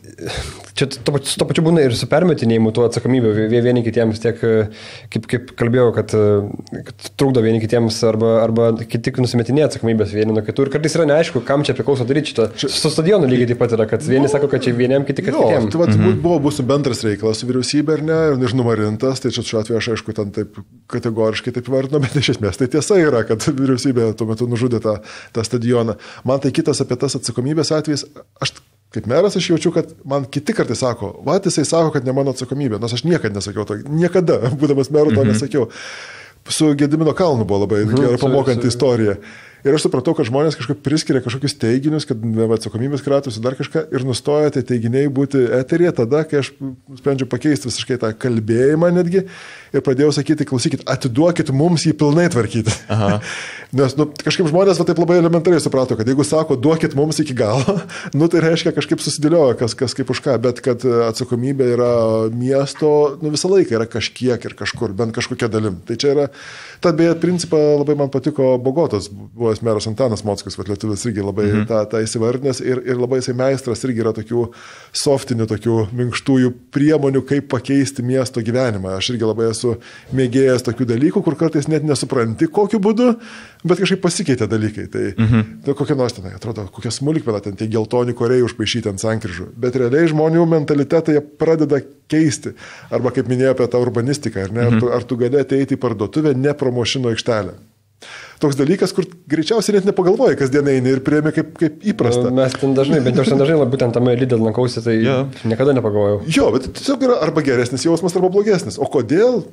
čia to pačiu būna ir su permetinėjimu tų atsakomybę vieni kitiems, tiek kaip kalbėjau, kad trukdo vieni kitiems arba kiti nusimetinėja atsakomybės vieni nuo kitų ir kartais yra neaišku, kam čia priklauso daryti šitą. Su stadionu lygiai taip pat yra, kad vieni sako, kad čia vieniem, kiti kad kitiem. Tai buvo mūsų bendras reikalas su vyriausybė ar ne, ir išnumarintas, tai čia šiuo atveju aš aišku ten taip kategoriškai taip vardinu, bet iš esmės tai tiesa yra, kad vyriausybė tuo metu nužudė tą stadioną. Man tai kitas apie tas atsakomybės atvejais, aš kaip meras aš jaučiu, kad man kiti kartai sako, jisai sako, kad ne mano atsakomybė, nors aš niekada nesakiau to, niekada, būdamas meru to nesakiau. Su Gedimino kalnu buvo labai gera pamokanti istorija. Ir aš supratau, kad žmonės kažkaip priskiria kažkokius teiginius, kad atsakomybės kratosi dar kažką ir nustoja tie teiginiai būti eteryje tada, kai aš sprendžiu pakeisti visiškai tą kalbėjimą netgi ir pradėjau sakyti, klausykit, atiduokit mums jį pilnai tvarkyti. Nes kažkaip žmonės taip labai elementariai suprato, kad jeigu sako, duokit mums iki galo, tai reiškia kažkaip susidėlioja, kas kaip už ką, bet kad atsakomybė yra miesto, visą laiką yra kažkiek ir kažkur, bent kažkokia dalim. Tai čia yra, tad beje, principą labai man patiko Bogotos, buvo meras Antanas Mockus, lietuvis irgi labai tą įsivardinęs ir labai jisai meistras irgi yra tokių softinių, tokių minkštųjų priemonių, kaip pakeisti miesto gyvenimą. Aš irgi labai esu mėgėjęs tokių dalykų, kur kartais net nesupranti, kokiu būdu, bet kažkaip pasikeitė dalykai. Tai kokia nors ten, atrodo, kokia smulkmena, ten tie geltoni korėjai užpaišyti ant sankryžų. Bet realiai žmonių mentalitetą jie pradeda keisti. Arba kaip minėjau apie tą urbanistiką, ar tu gali ateiti į parduotuvę ne pro mašinų aikštelę. Toks dalykas, kur greičiausiai net nepagalvoji, kasdien eini ir priemi kaip įprasta. Mes ten dažnai, bent jau aš ten dažnai būtent tame Lidl lankausi, tai niekada nepagalvojau. Jo, bet tiesiog yra arba geresnis jausmas, arba blogesnis. O kodėl?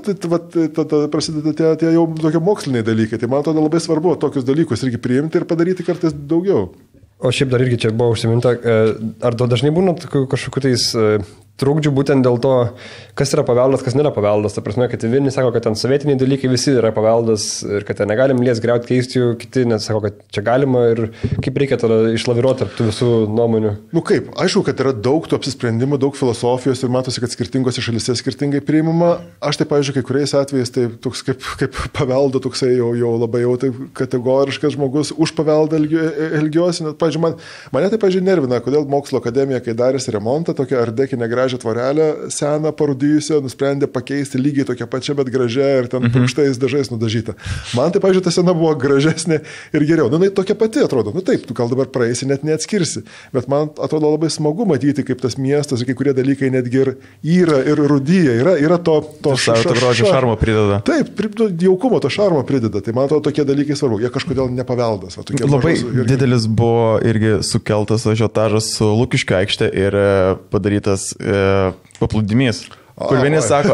Tada prasideda tie jau tokie moksliniai dalykai. Tai man atrodo labai svarbu tokius dalykus irgi priimti ir padaryti kartais daugiau. O šiaip dar irgi čia buvo užsiminta, ar dažnai būna kažkokiu tais trukdžių būtent dėl to, kas yra paveldas, kas nėra paveldas. Ta prasme, kad vieni sako, kad ten sovietiniai dalykai visi yra paveldas ir kad ten negalim lies griauti, keisti jų, kiti net sako, kad čia galima ir kaip reikia tada išlaviruoti tarp tų visų nuomonių. Nu kaip, aišku, kad yra daug tų apsisprendimų, daug filosofijos ir matosi, kad skirtingose šalise skirtingai priimama. Aš tai, pavyzdžiui, kai kuriais atvejais tai toks kaip paveldo, toksai jau labai jau taip kategoriškas žmogus už paveldą elgiuosi. Pavyzdžiui, mane tai, pavyzdžiui, nervina, kodėl mokslo akademija, kai darėsi remontą, tokią ardekinę gražią tvorelę, seną parūdijusią, nusprendė pakeisti lygiai tokią pačią, bet gražią ir ten pirštais dažais nudažyta. Man tai, pavyzdžiui, ta sena buvo gražesnė ir geriau. Nu, tai tokia pati atrodo. Nu taip, tu gal dabar praeisi, net neatskirsi. Bet man atrodo labai smagu matyti, kaip tas miestas ir kai kurie dalykai netgi yra ir rudyja. Yra to grožio šarmo prideda. Taip, jaukumo to šarmo prideda. Tai man atrodo tokie dalykai svarbu. Jie kažkodėl nepaveldas. Labai didelis buvo irgi sukeltas ažiotažas su Lukiškių aikštė ir padarytas paplūdimys. Kur vieni sako,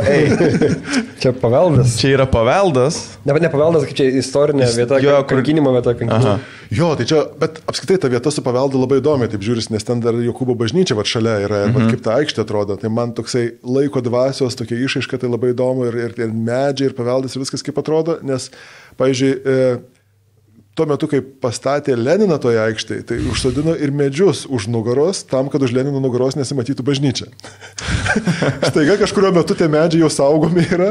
čia paveldas. Čia yra paveldas. Ne paveldas, kaip čia istorinė vieta, kankinimo vieta. Jo, tai čia, bet apskritai ta vieta su paveldu labai įdomi, taip žiūris, nes ten dar Jokūbo bažnyčia šalia yra, ir kaip ta aikštė atrodo. Tai man toksai laiko dvasios, tokia išaiška, tai labai įdomu ir medžiai, ir paveldas, ir viskas kaip atrodo, nes, pavyzdžiui, tuo metu, kai pastatė Leniną toje aikštėje, tai užsodino ir medžius už nugaros, tam, kad už Lenino nugaros nesimatytų bažnyčia. Štaiga kažkurio metu tie medžiai jau saugomi yra,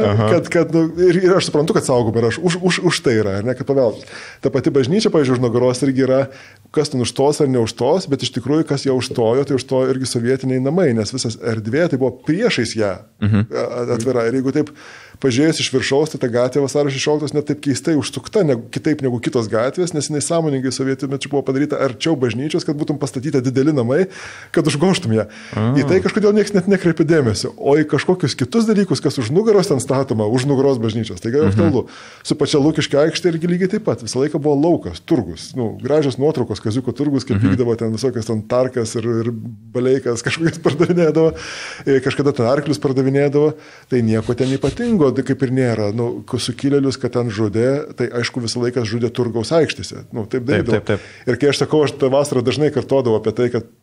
ir aš suprantu, kad saugomi yra, už tai yra, ne, kad paveldas. Ta pati bažnyčia, pavyzdžiui, už nugaros irgi yra, kas ten užstos ar neužstos, bet iš tikrųjų, kas ją užstojo, tai užstojo irgi sovietiniai namai, nes visas erdvė tai buvo priešais ją atvira. Ir jeigu taip pažiūrėjus iš viršaus, tai ta gatvė Vasario 16 net taip keistai užsukta, kitaip negu kitos gatvės, nes jinai sąmoningai sovietmečiu buvo padaryta arčiau bažnyčios, kad būtum pastatyta dideli namai, kad užgoštum ją. Į tai kažkodėl niekas net nekreipia dėmesio, o į kažkokius kitus dalykus, kas už nugaros ten statoma, už nugaros bažnyčios. Tai gal aktualu. Su pačia Lukiškio aikštė irgi lygiai taip pat. Visą laiką buvo laukas, turgus, gražios nuotraukos, Kaziuko turgus, kaip vykdavo ten visokios ten tarkas ir baleikas kažkokias pardavinėdavo, kažkada ten arklius pardavinėdavo, tai nieko ten ypatingo. Tai kaip ir nėra, sukilėlius, kad ten žudė, tai aišku visą laiką žudė Turgaus aikštėse. Taip darydavo. Taip. Ir kai aš sakau, aš tą vasarą dažnai kartodavau apie tai, kad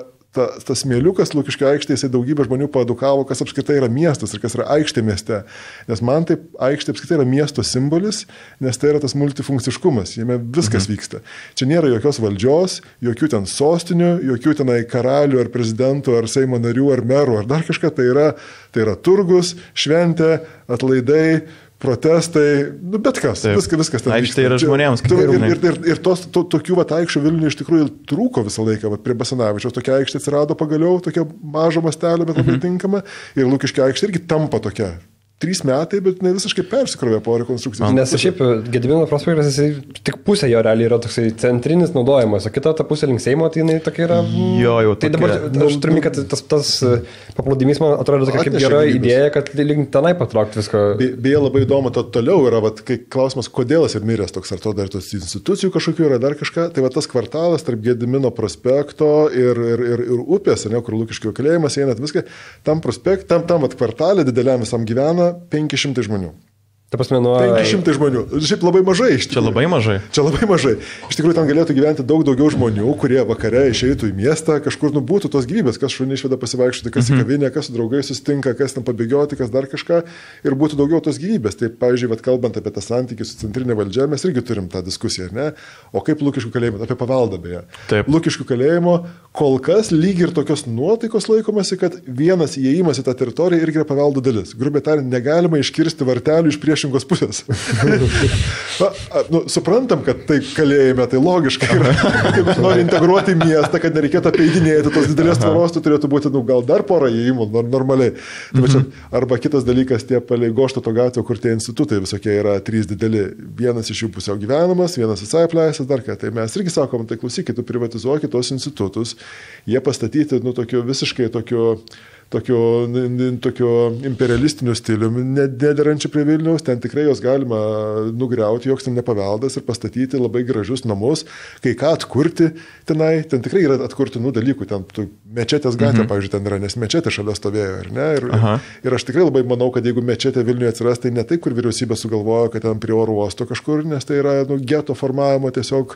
tas smėliukas Lukiškio aikštėje, jisai daugybė žmonių paedukavo, kas apskritai yra miestas ir kas yra aikštė mieste. Nes man taip aikštė apskritai yra miesto simbolis, nes tai yra tas multifunkciškumas, jame viskas vyksta. Čia nėra jokios valdžios, jokių ten sostinių, jokių tenai karalių ar prezidentų ar Seimo narių ar merų ar dar kažką. Tai yra turgus, šventė, atlaidai, protestai, bet kas, viskas ten. Aikštė yra žmonėms. Ir tokių aikščių Vilniuje iš tikrųjų trūko visą laiką, prie Basanavičiaus tokia aikštė atsirado pagaliau, tokia mažo mastelio, bet labai tinkama, ir Lukiškio aikštė irgi tampa tokia. 3 metai, bet ne visiškai persikrovė po rekonstrukcijos. Nes šiaip Gedimino prospektas, jis tik pusė jo realiai yra toksai centrinis naudojimas, o kita ta pusė link Seimo, tai jinai tokia yra... Jo, tai dabar aš turiu, kad tas paplūdimys man atrodo tokia kaip gera idėja, kad link tenai patraukti viską. Beje, labai įdomu, to toliau yra, kai klausimas, kodėl jis ir miręs toks, ar to dar tos institucijų kažkokių yra dar kažką, tai tas kvartalas tarp Gedimino prospekto ir upės, kur Lukiškio kalėjimas eina, viską, tam kvartalė dideliam visam gyvena 500 žmonių. Ta prasme, 500 žmonių. Šiaip labai mažai. Čia labai mažai. Iš tikrųjų, ten galėtų gyventi daug daugiau žmonių, kurie vakare išeitų į miestą, kažkur būtų tos gyvybės, kas šunį išveda pasivaikščioti, kas į kavinę, kas su draugais susitinka, kas ten pabėgioti, kas dar kažką, ir būtų daugiau tos gyvybės. Tai, pavyzdžiui, kalbant apie tą santykį su centrinė valdžia, mes irgi turim tą diskusiją, ne? O kaip Lukiškių kalėjimo, apie paveldą beje. Taip. Lukiškių kalėjimo kol kas lyg ir tokios nuotaikos laikomasi, kad vienas įėjimas į tą teritoriją irgi yra paveldo dalis. Grubiai tariant, negalima iškirsti vartelių iš priešingos pusės. Suprantam, kad tai kalėjime, tai logiškai yra. Kaip nori integruoti miestą, kad nereikėtų apeidinėti tos didelės tvoros, tai turėtų būti gal dar porą įėjimų normaliai. Arba kitas dalykas, tie palei Goštauto gatvę, kur tie institutai visokie yra 3 dideli. Vienas iš jų pusiau gyvenamas, vienas visai apleistas, dar ką. Tai mes irgi sakom, tai klausykit, tu privatizuokit tos institutus, jie pastatyti, tokiu visiškai tokiu imperialistiniu stiliumi, nederančiu prie Vilniaus, ten tikrai jos galima nugriauti, joks ten nepaveldas ir pastatyti labai gražius namus, kai ką atkurti tenai, ten tikrai yra atkurtinų dalykų, ten mečetės gatvė, pavyzdžiui, ten yra, nes mečetė šalia stovėjo, ar ne? Ir aš tikrai labai manau, kad jeigu mečetė Vilniuje atsiras, tai ne tai, kur vyriausybė sugalvojo, kad ten prie oro uosto kažkur, nes tai yra geto formavimo tiesiog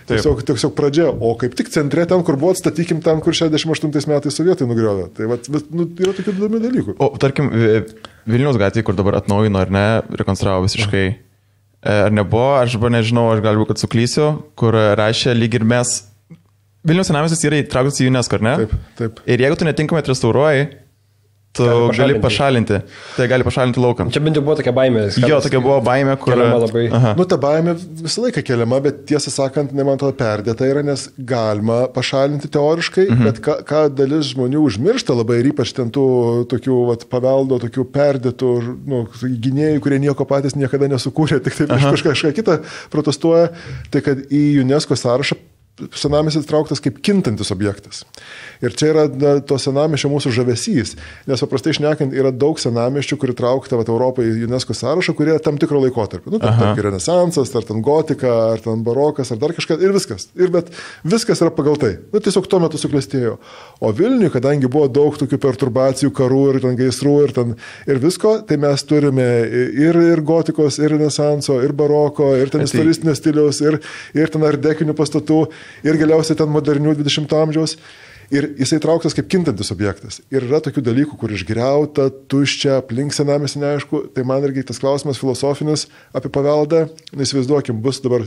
pradžia, o kaip tik centre ten, kur buvo, statykim ten, kur 68 metais sovietai nugriovė. Tai yra tokių įdomių dalykų. O, tarkim, Vilniaus gatvė, kur dabar atnaujino, ar ne, rekonstravo visiškai. Ar nebuvo, aš nežinau, aš galbūt, kad suklysiu, kur rašė lyg ir mes. Vilniaus senamiestis yra įtrauktas į UNESCO, ar ne? Taip, taip. Ir jeigu tu netinkamai atrestauruoji, tu gali pašalinti. Tai gali pašalinti laukam. Čia bent jau buvo tokia baimė. Jo, tokia buvo baimė, kur... Labai... Ta baimė visą laiką keliama, bet tiesą sakant, man atrodo, perdėta yra, nes galima pašalinti teoriškai, bet ką dalis žmonių užmiršta labai ir ypač ten tų tokių paveldo, tokių perdėtų gynėjų, kurie nieko patys niekada nesukūrė, tik taip kažką kitą protestuoja, tai kad į UNESCO sąrašą senamiestis įtrauktas kaip kintantis objektas. Ir čia yra to senamiesčio mūsų žavesys, nes paprastai šnekant yra daug senamiesčių, kur įtraukta Europai į UNESCO sąrašą, kurie tam tikro laikotarpio. Tarkim, renesansas, ar ten gotika, ar ten barokas, ar dar kažkas, ir viskas. Bet viskas yra pagal tai. Tiesiog tuo metu suklestėjo. O Vilniui, kadangi buvo daug tokių perturbacijų, karų ir ten gaisrų ir visko, tai mes turime ir gotikos, ir renesanso, ir baroko, ir ten istoristinio stiliaus, ir ten ardekinių pastatų, ir galiausiai ten modernių 20 amžiaus. Ir jisai trauktas kaip kintantis objektas. Ir yra tokių dalykų, kur išgriauta, tuščia, aplink senamiestį neaišku. Tai man irgi tas klausimas filosofinis apie paveldą. Įsivaizduokim, bus dabar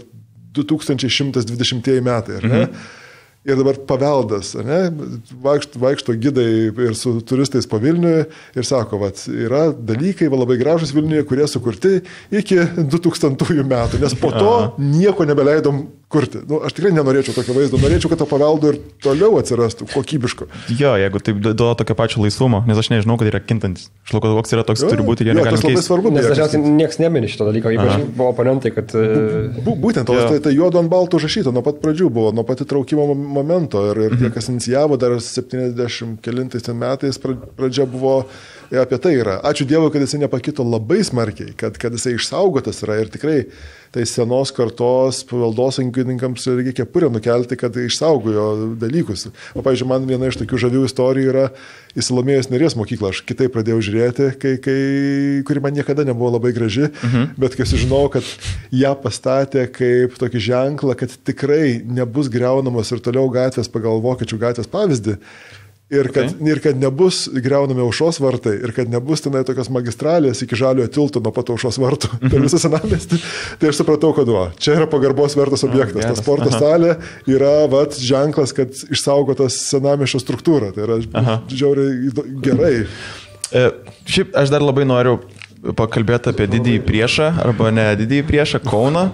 2120 metai, ar ne? Ir dabar paveldas, ne? Vaikšto gidai ir su turistais po Vilniuje ir sako, yra dalykai labai gražus Vilniuje, kurie sukurti iki 2000 metų, nes po to nieko nebeleidom kurti. Aš tikrai nenorėčiau tokio vaizdo, norėčiau, kad to paveldo ir toliau atsirastų kokybiško. Jo, jeigu taip duoda tokio pačio laisvumo, nes aš nežinau, kad yra kintantis. Aš žinau, kad koks yra toks turi būti, jie negali keisti. Nes dažniausiai niekas nemini šito dalyko, ypač buvo oponentai, kad... Būtent, tai juodo ant balto užrašyta, nuo pat pradžių buvo, nuo pat įtraukimo momento ir tie, kas inicijavo dar 70 kelintais metais pradžia buvo apie tai yra. Ačiū Dievui, kad jisai nepakito labai smarkiai, kad jisai išsaugotas yra ir tikrai tai senos kartos paveldosaugininkams reikia kepurę nukelti, kad išsaugojo dalykus. O, pavyzdžiui, man viena iš tokių žavių istorijų yra į Salomėjos Nėries mokyklą. Aš kitaip pradėjau žiūrėti, kuri man niekada nebuvo labai graži, bet kai sužinojau, kad ją pastatė kaip tokį ženklą, kad tikrai nebus griaunamos ir toliau gatvės pagal vokiečių gatvės pavyzdį. Ir kad nebus griaunami Aušros vartai, ir kad nebus tenai tokios magistralės iki Žaliojo tilto nuo pat Aušros vartų per visą senamiestį, tai aš supratau, kad čia yra pagarbos vertas objektas. Tas sporto salė yra ženklas, kad išsaugotas senamiesčio struktūra. Tai yra žiauriai gerai. Šiaip aš dar labai noriu pakalbėti apie didįjį priešą, arba ne didįjį priešą, Kauną.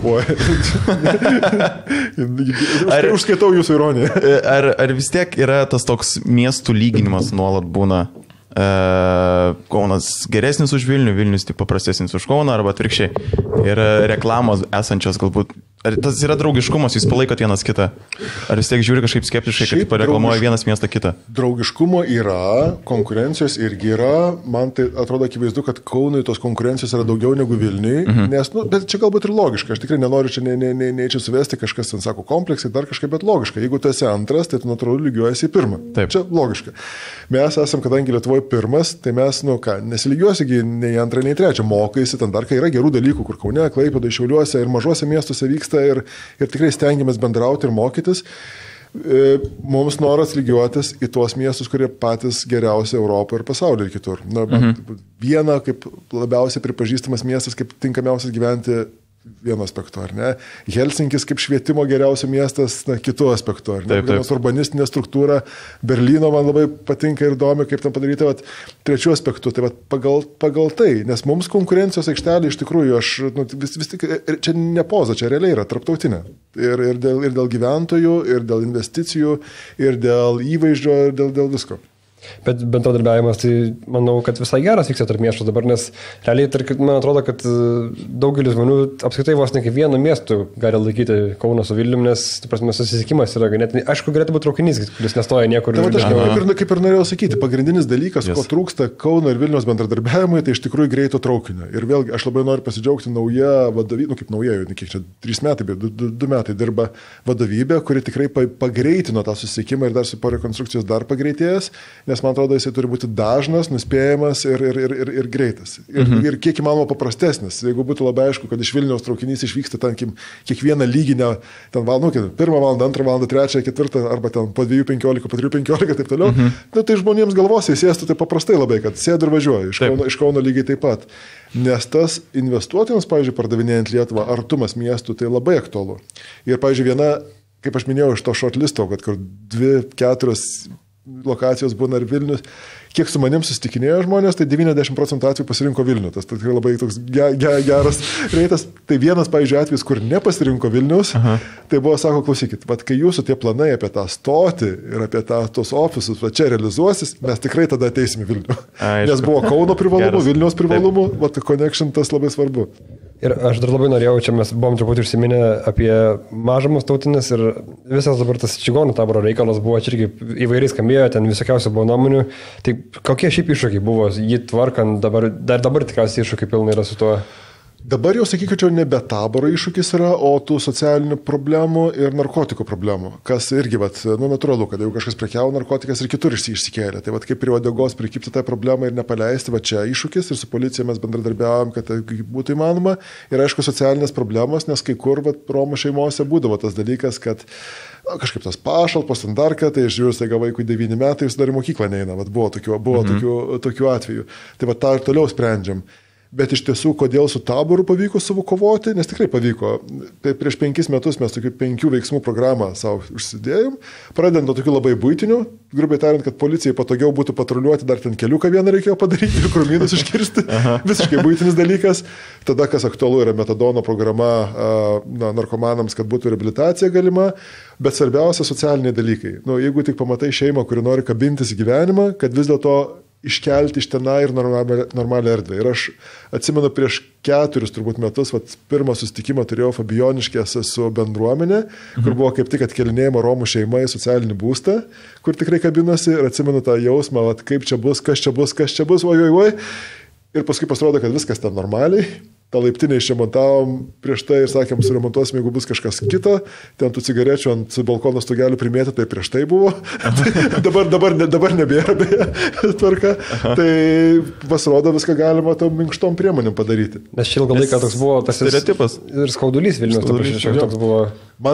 Užskaitau jūsų ironiją. Ar vis tiek yra tas toks miestų lyginimas nuolat būna? Kaunas geresnis už Vilnių, Vilnius tik paprastesnis už Kauną, arba atvirkščiai. Ir reklamos esančios galbūt. Ar tas yra draugiškumas, jūs palaikot vienas kitą? Ar vis tiek žiūri kažkaip skeptiškai, kad pareklamuoja vienas miestą kitą? Draugiškumo yra, konkurencijos irgi yra. Man tai atrodo akivaizdu, kad Kaunui tos konkurencijos yra daugiau negu Vilniui. Nes, bet čia galbūt ir logiška. Aš tikrai nenoriu čia neįčiau suvesti, kažkas ten sako kompleksai, dar kažkaip, bet logiška. Jeigu tu esi antras, tai tu natūralu lygiuojasi į pirmą. Taip. Čia logiška. Mes esam, kadangi Lietuvoje pirmas, tai mes, nesilygiuosi nei antrą, nei trečią. Mokaisi, ten dar kai yra gerų dalykų, kur Kaune, Klaipėdoje, Šiauliuose ir mažuose miestuose vyksta. Ir tikrai stengiamės bendrauti ir mokytis. Mums noras lygiuotis į tuos miestus, kurie patys geriausi Europoje ir pasaulyje ir kitur. Viena kaip labiausiai pripažįstamas miestas, kaip tinkamiausias gyventi vienu aspektu, ar ne? Helsinkis kaip švietimo geriausias miestas, kitu aspektu, ar ne? Taip. Urbanistinė struktūra, Berlyno man labai patinka ir įdomi, kaip ten padaryta, trečiu aspektu, tai pagal tai, nes mums konkurencijos aikštelė iš tikrųjų, vis tik, čia ne poza, čia realiai yra tarptautinė. Ir dėl gyventojų, ir dėl investicijų, ir dėl įvaizdžio, ir dėl visko. Bet bendradarbiavimas, tai manau, kad visai geras vyksta tarp miestų dabar, nes realiai, man atrodo, kad daugelis žmonių apskritai vos ne kaip vienu miestu gali laikyti Kauną su Vilniumi, nes, susisiekimas yra ganėtinai, aišku, galėtų būti traukinys, kuris nestoja niekur. Kaip ir norėjau sakyti, pagrindinis dalykas, ko trūksta Kauno ir Vilniaus bendradarbiavimui, tai iš tikrųjų greito traukinio. Ir vėlgi, aš labai noriu pasidžiaugti nauja vadovybė, kaip nauja, jau kiek čia 3 metai, bet 2 metai dirba vadovybė, kuri tikrai pagreitino tą susisiekimą ir dar po rekonstrukcijos dar pagreitėjęs. nes man atrodo, jisai turi būti dažnas, nuspėjamas ir greitas. Ir kiek įmanoma paprastesnis. Jeigu būtų labai aišku, kad iš Vilniaus traukinys išvyksta ten kiekvieną lyginę, ten valandą, 1 valandą, 2 valandą, 3, 4, arba ten po 2:15, po 3:15 ir taip toliau, tai žmonėms galvose įsėstų tai paprastai labai, kad sėdu ir važiuoju. Iš Kauno lygiai taip pat. Nes tas investuotojams, pavyzdžiui, pardavinėjant Lietuvą, artumas miestų, tai labai aktualu. Ir, pavyzdžiui, viena, kaip aš minėjau, iš to shortlisto, kad kur 2-4 lokacijos būna ir Vilnius, kiek su manim susitikinėjo žmonės, tai 90% atvejų pasirinko Vilnių. Tas tikrai labai toks geras reitas. Tai vienas, pavyzdžiui, atvejis, kur nepasirinko Vilnius, tai buvo, sako, klausykit, bet kai jūsų tie planai apie tą stotį ir apie tos ofisus čia realizuosis, mes tikrai tada ateisim į Vilnių. Nes buvo Kauno privalumų, Vilniaus privalumų, connection tas labai svarbu. Ir aš dar labai norėjau, čia mes buvom truputį užsiminę apie mažumus tautinės ir visas dabar tas čigonų taboro reikalas buvo, čia irgi įvairiai skambėjo, ten visokiausių buvo nuomonių. Tai kokie šiaip iššūkiai buvo jį tvarkant, dabar tikriausiai iššūkiai pilnai yra su tuo? Dabar jau sakyčiau, čia nebe taboro iššūkis yra, o tų socialinių problemų ir narkotikų problemų. Kas irgi, natūralu, kad jeigu kažkas prekiavo narkotikas ir kitur išsikėlė. Tai kaip prie uodegos prikipti tą problemą ir nepaleisti, čia iššūkis ir su policija mes bendradarbiavom, kad tai būtų įmanoma. Ir aišku, socialinės problemos, nes kai kur Romų šeimose būdavo tas dalykas, kad kažkaip tas pašalpos, ten dar ką, tai aš žiūriu, staiga vaikui 9 metai, jis dar į mokyklą neina. Buvo tokių atvejų. Tai tą ir toliau sprendžiam. Bet iš tiesų, kodėl su taboru pavyko savo kovoti, nes tikrai pavyko. Tai prieš 5 metus mes tokių 5 veiksmų programą savo užsidėjom, pradedant nuo tokių labai būtinių, grubiai tariant, kad policijai patogiau būtų patruliuoti, dar ten keliuką vieną reikėjo padaryti ir krūmynus iškirsti, visiškai būtinis dalykas. Tada, kas aktualu, yra metadono programa narkomanams, kad būtų reabilitacija galima, bet svarbiausia socialiniai dalykai. Jeigu tik pamatai šeimą, kuri nori kabintis į gyvenimą, kad vis dėlto iškelti iš tenai ir normalią erdvę. Ir aš atsimenu prieš 4 turbūt metus, pirmą susitikimą turėjau Fabijoniškėse su bendruomenė, kur buvo kaip tik atkelinėjama Romų šeima į socialinį būstą, kur tikrai kabinosi ir atsimenu tą jausmą, kaip čia bus, kas čia bus, oi. Ir paskui pasirodo, kad viskas ten normaliai. tą laiptinę išremontavom prieš tai ir sakėm, suremontuosim, jeigu bus kažkas kito, ten tų cigarečių ant balkono stogelių primėti, tai prieš tai buvo, dabar nebėra, beje, tvarka, tai pasirodo viską galima tom minkštom priemonėm padaryti. Nes čia ilgą laiką toks buvo tas stereotipas ir skaudulys Vilnius, toks buvo.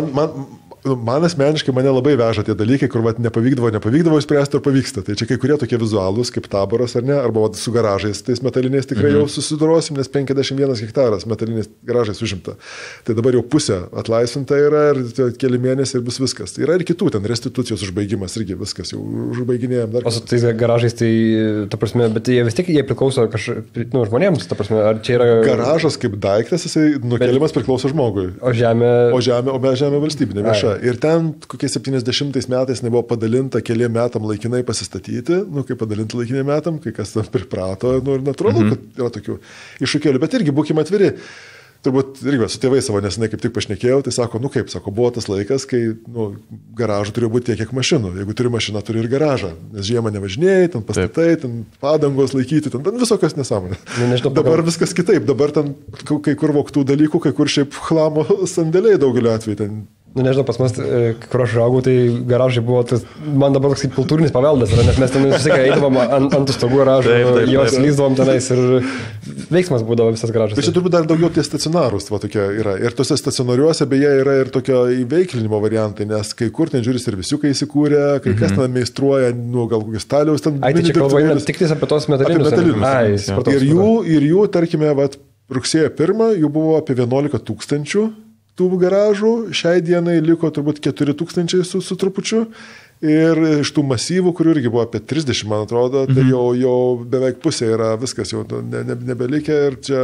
Man asmeniškai mane labai veža tie dalykai, kur nepavykdavo išspręsti ir pavyksta. Tai čia kai kurie tokie vizualūs, kaip taboras ar ne, arba su garažais, tais metaliniais tikrai jau susidurosim, nes 51 hektaras metaliniais garažais užimta. Tai dabar jau pusė atlaisvinta yra ir keli mėnesiai ir bus viskas. Yra ir kitų, ten restitucijos užbaigimas irgi viskas, jau užbaiginėjom dar. O su tais garažais, tai, ta prasme, bet jie vis tiek priklauso žmonėms, ta prasme, ar čia yra... Garažas kaip daiktas, jisai nukelimas priklauso žmogui. O žemė valstybinė vieša. Ir ten kokiais 70 metais nebuvo padalinta keliam metam laikinai pasistatyti, kaip padalinti laikinai metam, kai kas tam priprato, ir natūralu, kad yra tokių iššūkėlių, bet irgi būkime atviri. Turbūt irgi su tėvai savo nesenai kaip tik pašnekėjau, tai sako, buvo tas laikas, kai garažų turėjo būti tiek, kiek mašinų. Jeigu turi mašiną, turi ir garažą, nes žiemą nevažinėjai, ten pastatai, ten padangos laikyti, ten visokios nesąmonės. Dabar viskas kitaip, dabar ten kai kur vogtų dalykų, kai kur šiaip chlamo sandėliai daugeliu atveju ten. Nežinau, pas mus, kur aš augau, tai garažai buvo, man dabar toks kultūrinis paveldas, nes mes ten visą eidavom ant stogų garažų, juos lyzdavom tenais ir veiksmas būdavo visas garažas. Bet čia turbūt dar daugiau tie stacionarūs tokie yra. Ir tuose stacionariuose beje yra ir tokio įveiklinimo variantai, nes kai kur ten žiūri servisiukai įsikūrė, kai kas ten meistruoja, gal kokius staliaus ten. Ai, tai čia kalba eina tik apie tos metalinius. Ir jų, tarkime, rugsėjo 1 jų buvo apie 11 000 tų garažų, šiai dienai liko turbūt 4 000 su trupučiu ir iš tų masyvų, kurių irgi buvo apie 30, man atrodo, tai jau beveik pusė yra viskas, jau nebelikę ir čia,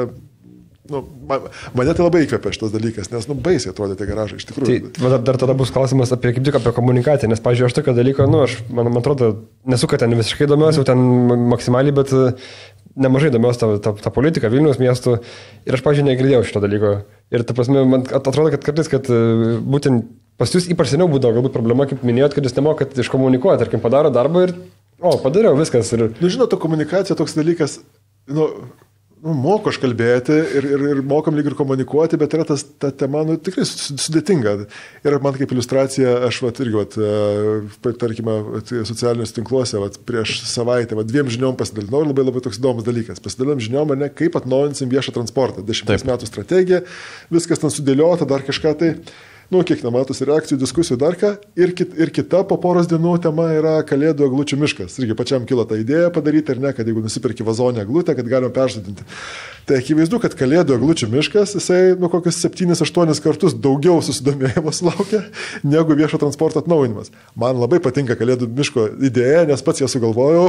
mane tai labai įkvepia šitas dalykas, nes, baisiai atrodė tie garažai, iš tikrųjų. Tai dar tada bus klausimas kaip tik apie komunikaciją, nes, pavyzdžiui, aš tokio dalyko, man atrodo, nesu, kad ten visiškai domiuosi, jau ten maksimaliai, bet nemažai domiuosi tą politiką Vilniaus miestų ir aš, pavyzdžiui, negirdėjau šito dalyko. Ir, ta prasme, man atrodo, kad kartais, kad būtent pas jūs ypač seniau būdavo galbūt problema, kaip minėjot, kad jūs nemokat iškomunikuoti, tarkim, padaro darbą ir, padariau viskas. Ir... Žinot, ta komunikacija toks dalykas, moku aš kalbėti ir mokam lyg ir komunikuoti, bet yra ta tema, tikrai sudėtinga. Ir man kaip iliustracija, aš irgi, tarkime, socialiniuose tinkluose, prieš savaitę, 2 žiniom pasidalinau ir labai toks įdomus dalykas. Pasidalinam žiniom, kaip atnaujinsim viešą transportą. 10 metų strategija, viskas ten sudėliota, dar kažką tai. Kiek nematosi reakcijų, diskusijų dar ką. Ir kita po poros dienų tema yra Kalėdų eglučių miškas. Irgi pačiam kilo ta idėja padaryti, ar ne, kad jeigu nusipirki vazonę eglutę, kad galima persodinti. Tai akivaizdu, kad Kalėdų eglučių miškas, jisai kokius 7-8 kartus daugiau susidomėjimo sulaukia negu viešo transporto atnaujinimas. Man labai patinka Kalėdų miško idėja, nes pats ją sugalvojau.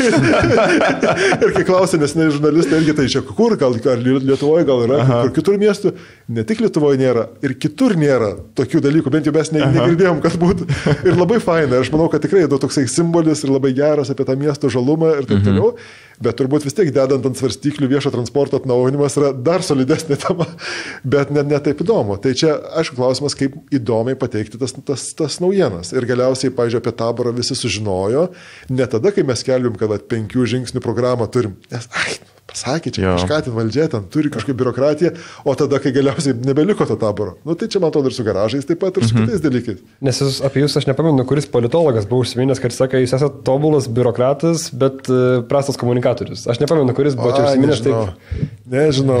Ir kai klausė nesiniai žurnalistai, irgi tai čia kur, gal Lietuvoje, gal yra, kur kitur miestų, ne tik Lietuvoje nėra, ir kitur nėra tokių dalykų, bent jau mes negirdėjom, kad būtų. Ir labai faina, aš manau, kad tikrai toksai simbolis ir labai geras apie tą miesto žalumą ir taip toliau, bet turbūt vis tiek dedant ant svarstyklių viešo transporto atnaujinimas yra dar solidesnė tema, bet ne taip įdomu. Tai čia, aišku, klausimas, kaip įdomiai pateikti tas naujienas. Ir galiausiai, pavyzdžiui, apie Taborą visi sužinojo, ne tada, kai mes skelbėm, kad 5 žingsnių programą turim, nes, pasakė, čia kažką ten valdžia, ten turi kažkokią biurokratiją, o tada, kai galiausiai nebeliko to Taboro. Tai čia, man atrodo, ir su garažais taip pat, ir su kitais dalykais. Nes apie jūs aš nepamenu, kuris politologas buvo užsiminęs, kad sakė, jūs esate tobulas biurokratas, bet prastas komunikatorius. Aš nepamenu, kuris buvo čia užsiminęs taip. Nežinau,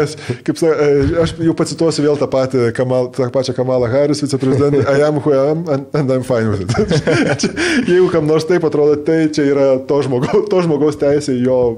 aš jau pacituosiu vėl tą pačią Kamalą Harris, viceprezidentą, I am who I am and I'm fine with it. Jeigu kam nors taip atrodo, tai čia yra to žmogaus teisė,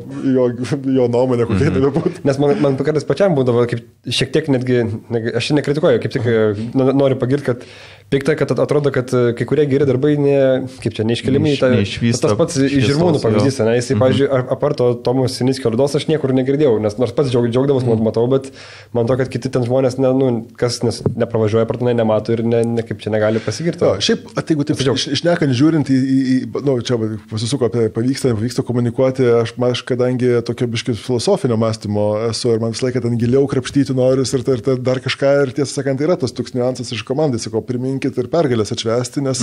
jo nuomonė, kokia tai būtų. Nes man kartais pačiam būdavo, kaip šiek tiek netgi, aš nekritikuoju, kaip tik noriu pagirti, kad pikta, kad atrodo, kad kai kurie geri darbai neiškeliami į tas pats Žirmūnų pavyzdys. Jisai, pavyzdžiui, apart Tomo Sinickio laidos aš niekur negirdėjau, nes nors pats džiaugdavos, matau, bet man to, kad kiti ten žmonės, kas nepravažiuoja, partinai nemato ir kaip čia negali pasigirti. Šiaip, jeigu taip išnekant žiūrint čia pasisuko apie pavyksta komunikuoti, aš kadangi tokio biškis filosofinio mąstymo esu ir man visą laiką ten giliau krapštyti noris ir dar kažką ir tiesą sakant, yra tas toks niuansas iš komandai, sakau, priminkit ir pergalės atšvęsti, nes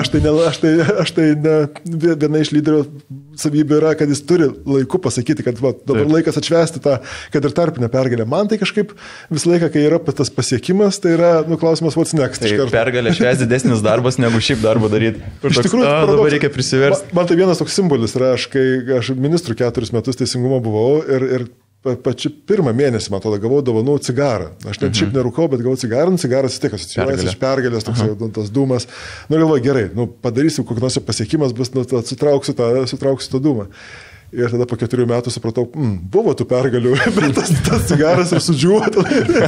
aš tai viena iš lyderio savybių yra, kad jis turi laiku pasakyti, kad dabar laikas atšvęsti tą, kad ir tarpinę pergalę. Man tai kažkaip visą laiką, kai yra tas pasiekimas, tai yra, klausimas what's next. Tai pergalė švęs didesnis darbas, negu šiaip darbą daryti. Iš tikrųjų, dabar reikia prisiversti. Man tai vienas toks simbolis yra, kai aš ministru 4 metus teisingumo buvau ir pačiu pirmą mėnesį, man atrodo, gavau dovanų cigarą. Aš net šiaip nerūkau, bet gavau cigarą, cigaras vis tiek asocijuojas iš pergalės, toks tas dūmas. Galvoju, gerai, padarysim, kokį nors pasiekimas bus, sutrauksiu tą dūmą. Ir tada po 4 metų supratau, buvo tų pergalių, bet tas cigaras ir sudžiuvo,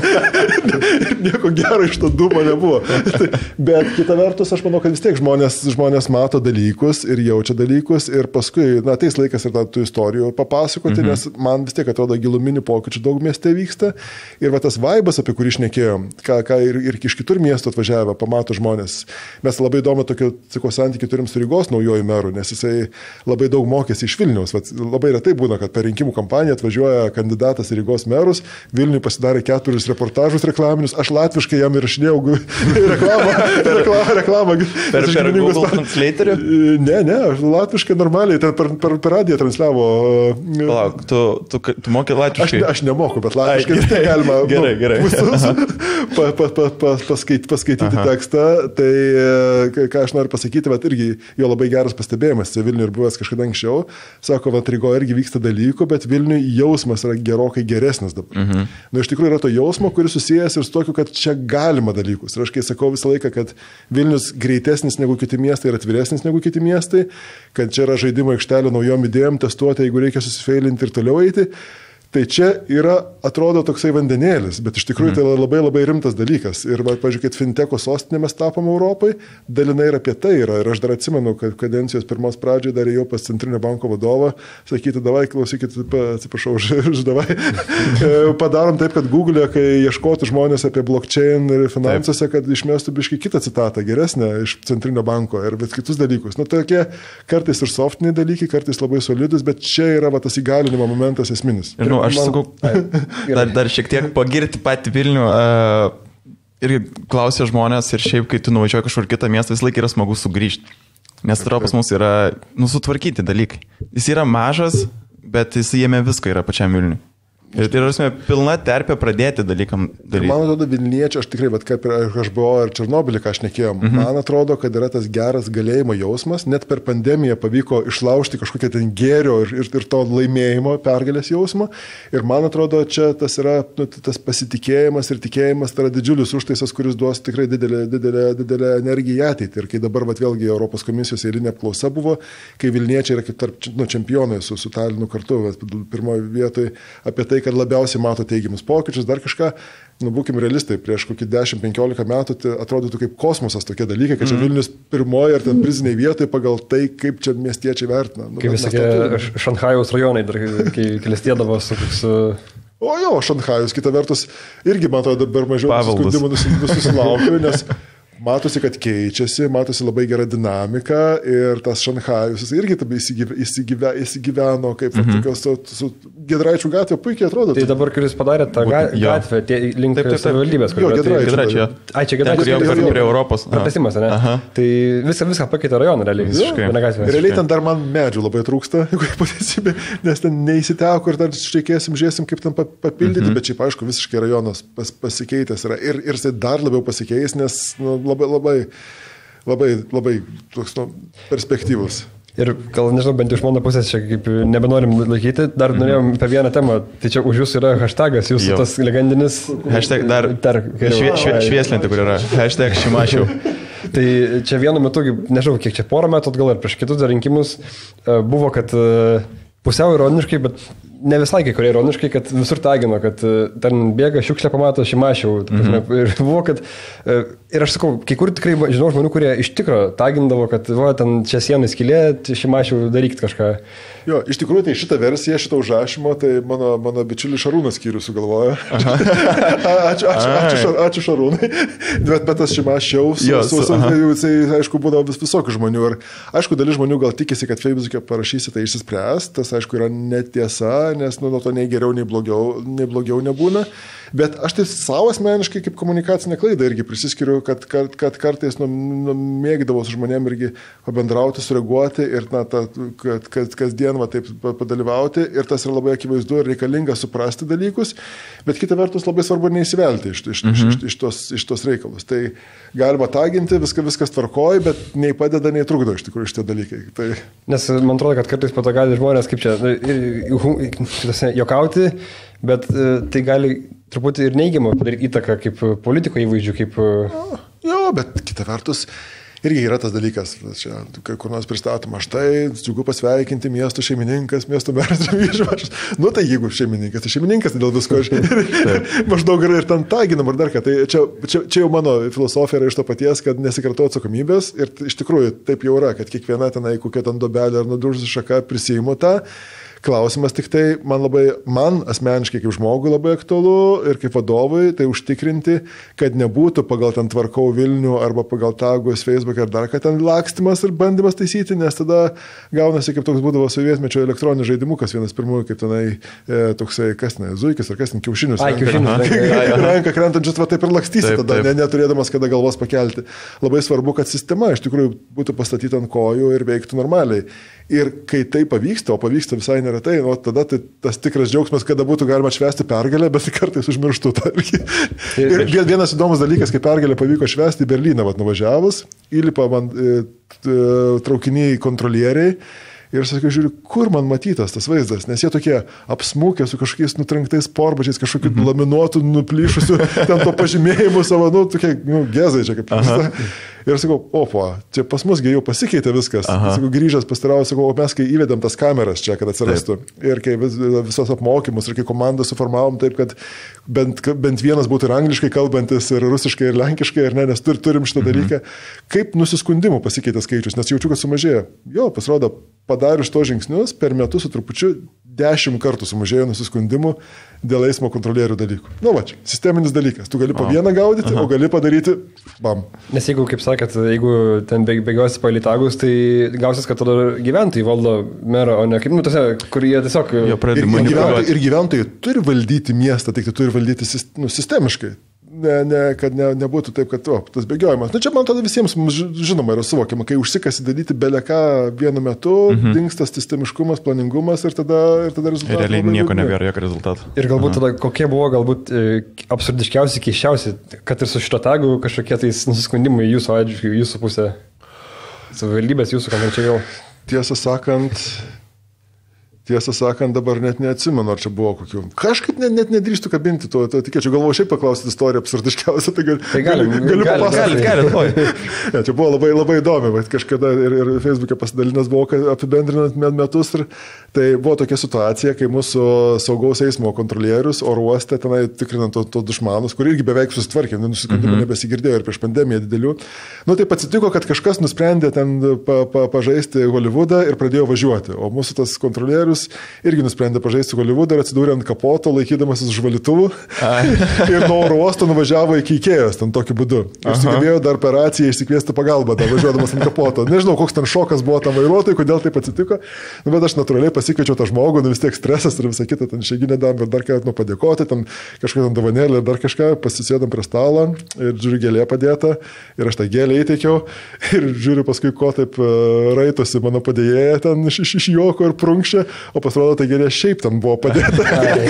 ir nieko gero iš to dūmo nebuvo. Bet kita vertus, aš manau, kad vis tiek žmonės mato dalykus ir jaučia dalykus ir paskui, ateis laikas ir tų istorijų papasakoti, nes man vis tiek atrodo giluminių pokyčių daug mieste vyksta. Ir tas vaibas, apie kurį šnekėjom, ką ir iš kitur miestų atvažiavę, pamato žmonės. Mes labai įdomu tokio santykių turim su Rygos naujoju meru, nes jisai labai daug mokėsi iš Vilniaus. Labai retai būna, kad per rinkimų kampaniją atvažiuoja kandidatas į Rygos merus, Vilniui pasidarė 4 reportažus reklaminius, aš latviškai jam įrašinėjau reklamą. Per Google Translator'į? Ne, aš latviškai normaliai, ten per radiją transliavo. Palauk, tu moki latviškai? Aš nemoku, bet latviškai tai galima gerai. Paskaityti tekstą. Tai ką aš noriu pasakyti, bet irgi jo labai geras pastebėjimas, Vilniui ir buvęs kažkada anksčiau, sako, Rygoje irgi vyksta dalykų, bet Vilniui jausmas yra gerokai geresnis dabar. Iš tikrųjų yra to jausmo, kuris susijęs ir su tokiu, kad čia galima dalykus. Ir aš kai sakau visą laiką, kad Vilnius greitesnis negu kiti miestai ir atviresnis negu kiti miestai, kad čia yra žaidimo aikštelė naujom idėjom testuoti, jeigu reikia susifeilinti ir toliau eiti. Tai čia yra, atrodo, toksai vandenėlis, bet iš tikrųjų tai labai labai rimtas dalykas. Ir, pavyzdžiui, kad finteko sostinė mes tapom Europai, dalinai ir apie tai yra. Ir aš dar atsimenu, kad kadencijos pirmos pradžioje dar ėjau pas Centrinio banko vadovą, sakyti, davai, klausykit, atsiprašau, davai, padarom taip, kad Google'e, kai ieškotų žmonės apie blockchain ir finansuose, kad išmestų biškai kitą citatą, geresnę iš Centrinio banko ir bet kitus dalykus. Tokie kartais ir softiniai dalykai, kartais labai solidus, bet čia yra tas įgalinimo momentas esminis. Aš sakau, dar šiek tiek pagirti patį Vilnių. Ir klausia žmonės, ir šiaip, kai tu nuvažiuoji kažkur kitą miestą, vis laik yra smagu sugrįžti. Nes pas mus yra sutvarkyti dalykai. Jis yra mažas, bet jame visko yra pačiam Vilniui. Ir tai yra pilna terpė pradėti dalykam daryti. Man atrodo, Vilniečiai, aš tikrai, bet kaip ir HBO ir Černobylį, ką aš nekėjom, man atrodo, kad yra tas geras galėjimo jausmas, net per pandemiją pavyko išlaužti kažkokią ten gėrio ir to laimėjimo, pergalės jausmą. Ir man atrodo, čia tas yra, tas pasitikėjimas ir tikėjimas, tai yra didžiulis užtaisas, kuris duos tikrai didelę energiją į ateitį. Ir kai dabar, vėlgi, Europos komisijos eilinė apklausa buvo, kai Vilniečiai yra kaip tarp čempionai su Talinu kartu, pirmoje vietoje apie tai, kad labiausiai mato teigiamus pokyčius, dar kažką, būkim realistai, prieš kokį 10-15 metų tai atrodytų kaip kosmosas tokie dalykai, kad čia Vilnius pirmoji ar ten priziniai vietoje pagal tai, kaip čia miestiečiai vertina. Kaip visai Šanchajaus rajonai, dar kai klestėdavo su... O jo, Šanchajus, kita vertus, irgi, man atrodo, dabar mažiau skundimų susilaukiu, nes matosi, kad keičiasi, matosi labai gera dinamika ir tas Šanchajus irgi įsigyveno kaip tokios su Giedraičių gatvė puikiai atrodo. Tai dabar, kuris padarė tą gatvę link savivaldybės. Jo, Giedraičių. Ai, čia Giedraičių. Prie Europos. Pratęsimas, ne? Tai viską pakeitė rajoną, realiai. Realiai ten dar man medžių labai trūksta, nes ten neįsiteko ir dar žiūrėsim, kaip ten papildyti, bet šiaip aišku, visiškai rajonas pasikeitęs yra ir jisai dar labiau pasikeis, nes labai toks perspektyvus. Ir gal, nežinau, bent iš mano pusės čia kaip nebenorim laikyti, dar norėjom apie vieną temą, tai čia už jūsų yra hashtagas, jūsų tas legendinis... Hashtag dar švieslinti, kur yra. Hashtag Šimašiau. Tai čia vienu metu, nežinau, kiek čia porą metų atgal ir prieš kitus rinkimus buvo, kad pusiau ironiškai, bet ne visai kai kurie ironiškai, kad visur tagino, kad ten bėga šiukšlę pamato Šimašiau. Ir buvo, kad... Ir aš sakau, kai kur tikrai žinau žmonių, kurie iš tikro tagindavo, kad ten čia sienai skylė, Šimašiau darykit kažką. Jo, iš tikrųjų, tai šitą versiją, šitą užrašymą, tai mano bičiulis Šarūnas Skyrius sugalvojo. Ačiū Šarūnai. Bet tas Šimašiaus, jisai, aišku, būdavo visokių žmonių. Ir aišku, dalis žmonių gal tikisi, kad Facebook'e parašysi, tai išsispręs. Tas, aišku, yra netiesa, nes nuo to nei geriau, nei blogiau nebūna. Bet aš tai savo asmeniškai kaip komunikacinę klaidą irgi prisiskiriu, kad kartais mėgdavau su žmonėm irgi pabendrauti, sureaguoti ir kad kasdien taip padalyvauti. Ir tas yra labai akivaizdu ir reikalinga suprasti dalykus, bet kita vertus labai svarbu neįsivelti iš tos reikalus. Tai galima taginti, viskas tvarkoja, bet nei padeda, nei trukdo iš tikrųjų šitie dalykai. Tai... Nes man atrodo, kad kartais po to gali žmonės kaip čia juokauti, bet tai gali truputį ir neigiamą padaryti įtaką kaip politiko įvaizdžių, kaip... Jo, bet kita vertus, irgi yra tas dalykas, čia, kur nors pristatoma, štai, džiugu pasveikinti miesto šeimininkas, miesto meras Išvašas. Nu tai jeigu šeimininkas, tai šeimininkas, tai dėl visko aš maždaug ir ten taginam ar dar ką. Tai čia jau mano filosofija yra iš to paties, kad nesikarto atsakomybės ir iš tikrųjų taip jau yra, kad kiekviena tenai kokia ten dobelė ar nudružusi šaka prisiimu tą. Klausimas tik tai man asmeniškai kaip žmogui labai aktualu ir kaip vadovui, tai užtikrinti, kad nebūtų pagal ten tvarkau Vilnių arba pagal tagus Facebook ar dar ką ten lakstimas ir bandymas taisyti, nes tada gaunasi kaip toks būdavo sovietmečio elektroninis žaidimukas, vienas pirmųjų kaip tenai toksai, kas ten, zuikis ar kas ten, kiaušinius. Ranka krentančius, va taip ir lakstysi tada, neturėdamas kada galvos pakelti. Labai svarbu, kad sistema iš tikrųjų būtų pastatyta ant kojų ir veiktų normaliai. Ir kai tai pavyksta, o pavyksta visai neretai, tada tai tas tikras džiaugsmas, kada būtų galima švęsti pergalę, bet kartais užmirštų tą. Ir vienas įdomus dalykas, kai pergalę pavyko švęsti į Berlyną, nuvažiavus, įlipa man traukiniai kontrolieriai. Ir aš sakiau, žiūriu, kur man matytas tas vaizdas, nes jie tokie apsmukę su kažkokiais nutranktais porbačiais, kažkokiu laminuotų, nuplyšusiu, ten to pažymėjimu savo, tokie, gezai čia kaip. Ir aš sakau, opa, čia pas musgi jau pasikeitė viskas. Sakau, grįžęs pastarau, sakau, mes kai įvedėm tas kameras čia, kad atsirastų. Ir kai visos apmokymus ir kai komandą suformavom taip, kad bent vienas būtų ir angliškai kalbantis, ir rusiškai, ir lenkiškai, ir ne, nes turim šitą dalyką. Kaip nusiskundimų pasikeitė skaičius, nes jaučiu, kad sumažėjo. Jo, pasirodo, padarius to žingsnius, per metus su trupučiu 10 kartų sumažėjo nusiskundimų dėl eismo kontrolierių dalykų. Sisteminis dalykas. Tu gali po vieną gaudyti, o gali padaryti bam. Nes jeigu, kaip sakėt, jeigu ten bėgiosi palitagus, tai gausis, kad tada gyventojai valdo merą, o ne kaip, kur jie tiesiog... Ir gyventojai turi valdyti miestą, tik tai turi valdyti sistemiškai. kad nebūtų taip, kad tas bėgiojimas. Čia, man atrodo, visiems žinoma yra suvokiama, kai užsikasi daryti beleką vienu metu, dingsta sistemiškumas, planingumas ir tada rezultatas. Ir realiai nieko nebėra, jokio rezultato. Ir galbūt tada kokie buvo galbūt absurdiškiausi, keiščiausi, kad ir su šito tagu kažkokie tais nusiskundimai jūsų atžvilgiu, jūsų pusė, savivaldybės jūsų konkrečiai gal. Tiesą sakant, dabar net neatsimenu, ar čia buvo kokių. Kažkaip net nedrįstu kabinti to tikėčiau. Galvoju šiaip paklausyti istoriją absurdiškiausią, tai galiu papasakoti. Čia buvo labai įdomi, bet kažkada ir Facebook'e pasidalinęs buvo apibendrinant metus. Ir tai buvo tokia situacija, kai mūsų saugaus eismo kontrolierius oro uoste tenai tikrinant tos dušmanus, kur irgi beveik susitvarkė, nusiskundimų nebesigirdėjo ir prieš pandemiją didelių. Taip atsitiko, kad kažkas nusprendė ten pažaisti Hollywoodą ir pradėjo važiuoti, o mūsų tas kontrolierius irgi nusprendė pažaisti Hollywoodą ir atsidūrė ant kapoto, laikydamasis žvalytuvų ir nuo oro uosto nuvažiavo iki Ikėjos ten tokiu būdu. Ir sugebėjo dar per raciją išsikviesti pagalbą, dar važiuodamas ant kapoto. Nežinau, koks ten šokas buvo tam vairuotojui, kodėl taip atsitiko, bet aš natūraliai pasikviečiau tą žmogų, vis tiek stresas ir visą kitą, ten šeiginę dam ir dar kartą padėkoti, ten kažką ten dovanėlį ir dar kažką, pasisėdam prie stalo ir žiūriu, gėlė padėta ir aš tą gėlę įteikiau ir žiūriu paskui, ko taip raitosi mano padėjėja ten iš juoko ir prunkščia. O pasirodo, tai gėlė šiaip ten buvo padėta.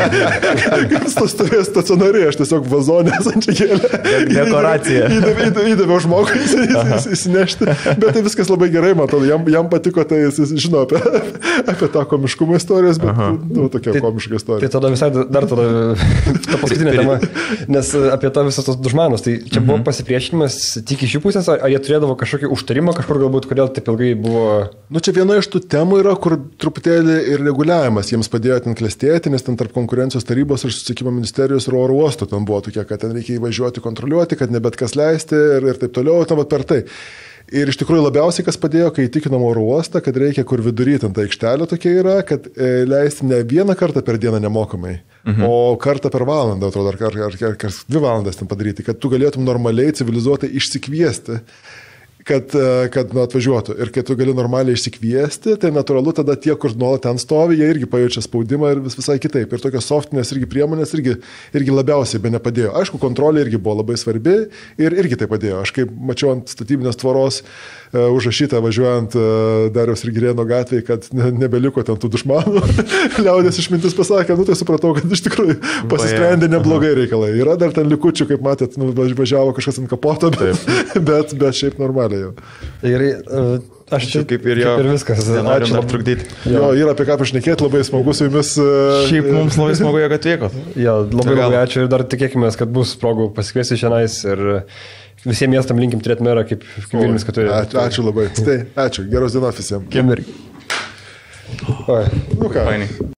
Kas tas stovėjo stacionariai, aš tiesiog vazonę esančią gėlę. Dekoracija. Įdaviau žmogui įsinešti. Bet tai viskas labai gerai, matau. Jam patiko, tai jis žino apie tą komiškumo istorijos, bet tokia komiška istorija. Tai tada visai dar ta paskutinė tema. Nes apie tą visus tos dušmanus, tai čia buvo pasipriešinimas tik iš jų pusės, ar jie turėdavo kažkokį užtarimą kažkur galbūt, kodėl taip ilgai buvo... Čia viena iš tų temų yra, kur truputėlį ir reguliavimas jiems padėjo ten klestėti, nes ten tarp konkurencijos tarybos ir susisiekimo ministerijos ir oro uosto ten buvo tokie, kad ten reikia įvažiuoti, kontroliuoti, kad ne bet kas leisti ir taip toliau, tam per tai. Ir iš tikrųjų labiausiai kas padėjo, kai įtikinom oro uostą, kad reikia kur vidury ten ta aikštelė tokia yra, kad leisti ne vieną kartą per dieną nemokamai, o kartą per valandą, atrodo, ar 2 valandas ten padaryti, kad tu galėtum normaliai, civilizuotai išsikviesti, kad atvažiuotų. Ir kai tu gali normaliai išsikviesti, tai natūralu tada tie, kur nuolat ten stovi, jie irgi pajaučia spaudimą ir visai kitaip. Ir tokios softinės irgi priemonės irgi labiausiai be nepadėjo. Aišku, kontrolė irgi buvo labai svarbi ir irgi tai padėjo. Aš kaip mačiau ant statybinės tvoros užrašytą važiuojant Dariaus ir Girėno gatvėje, kad nebeliko ten tų dušmanų. Liaudės išmintis pasakė, tai supratau, kad iš tikrųjų pasisprendė neblogai reikalai. Yra dar ten likučių, kaip matėt, važiavo kažkas ant kapoto, bet šiaip normaliai. Ir aš čia kaip ir viskas. Nenorim dar trukdyti. Jo, yra apie ką pašnekėti, labai smagu su jumis. Šiaip mums labai smagu, jog atvykot. Jo, labai ačiū ir dar tikėkime, kad bus progų pasikviesti šiandien ir visiems miestam linkim turėti merą kaip Vilnius, kad turi. Ačiū labai. Tai, ačiū. Geros dienos visiems. Kemeri. Nu ką.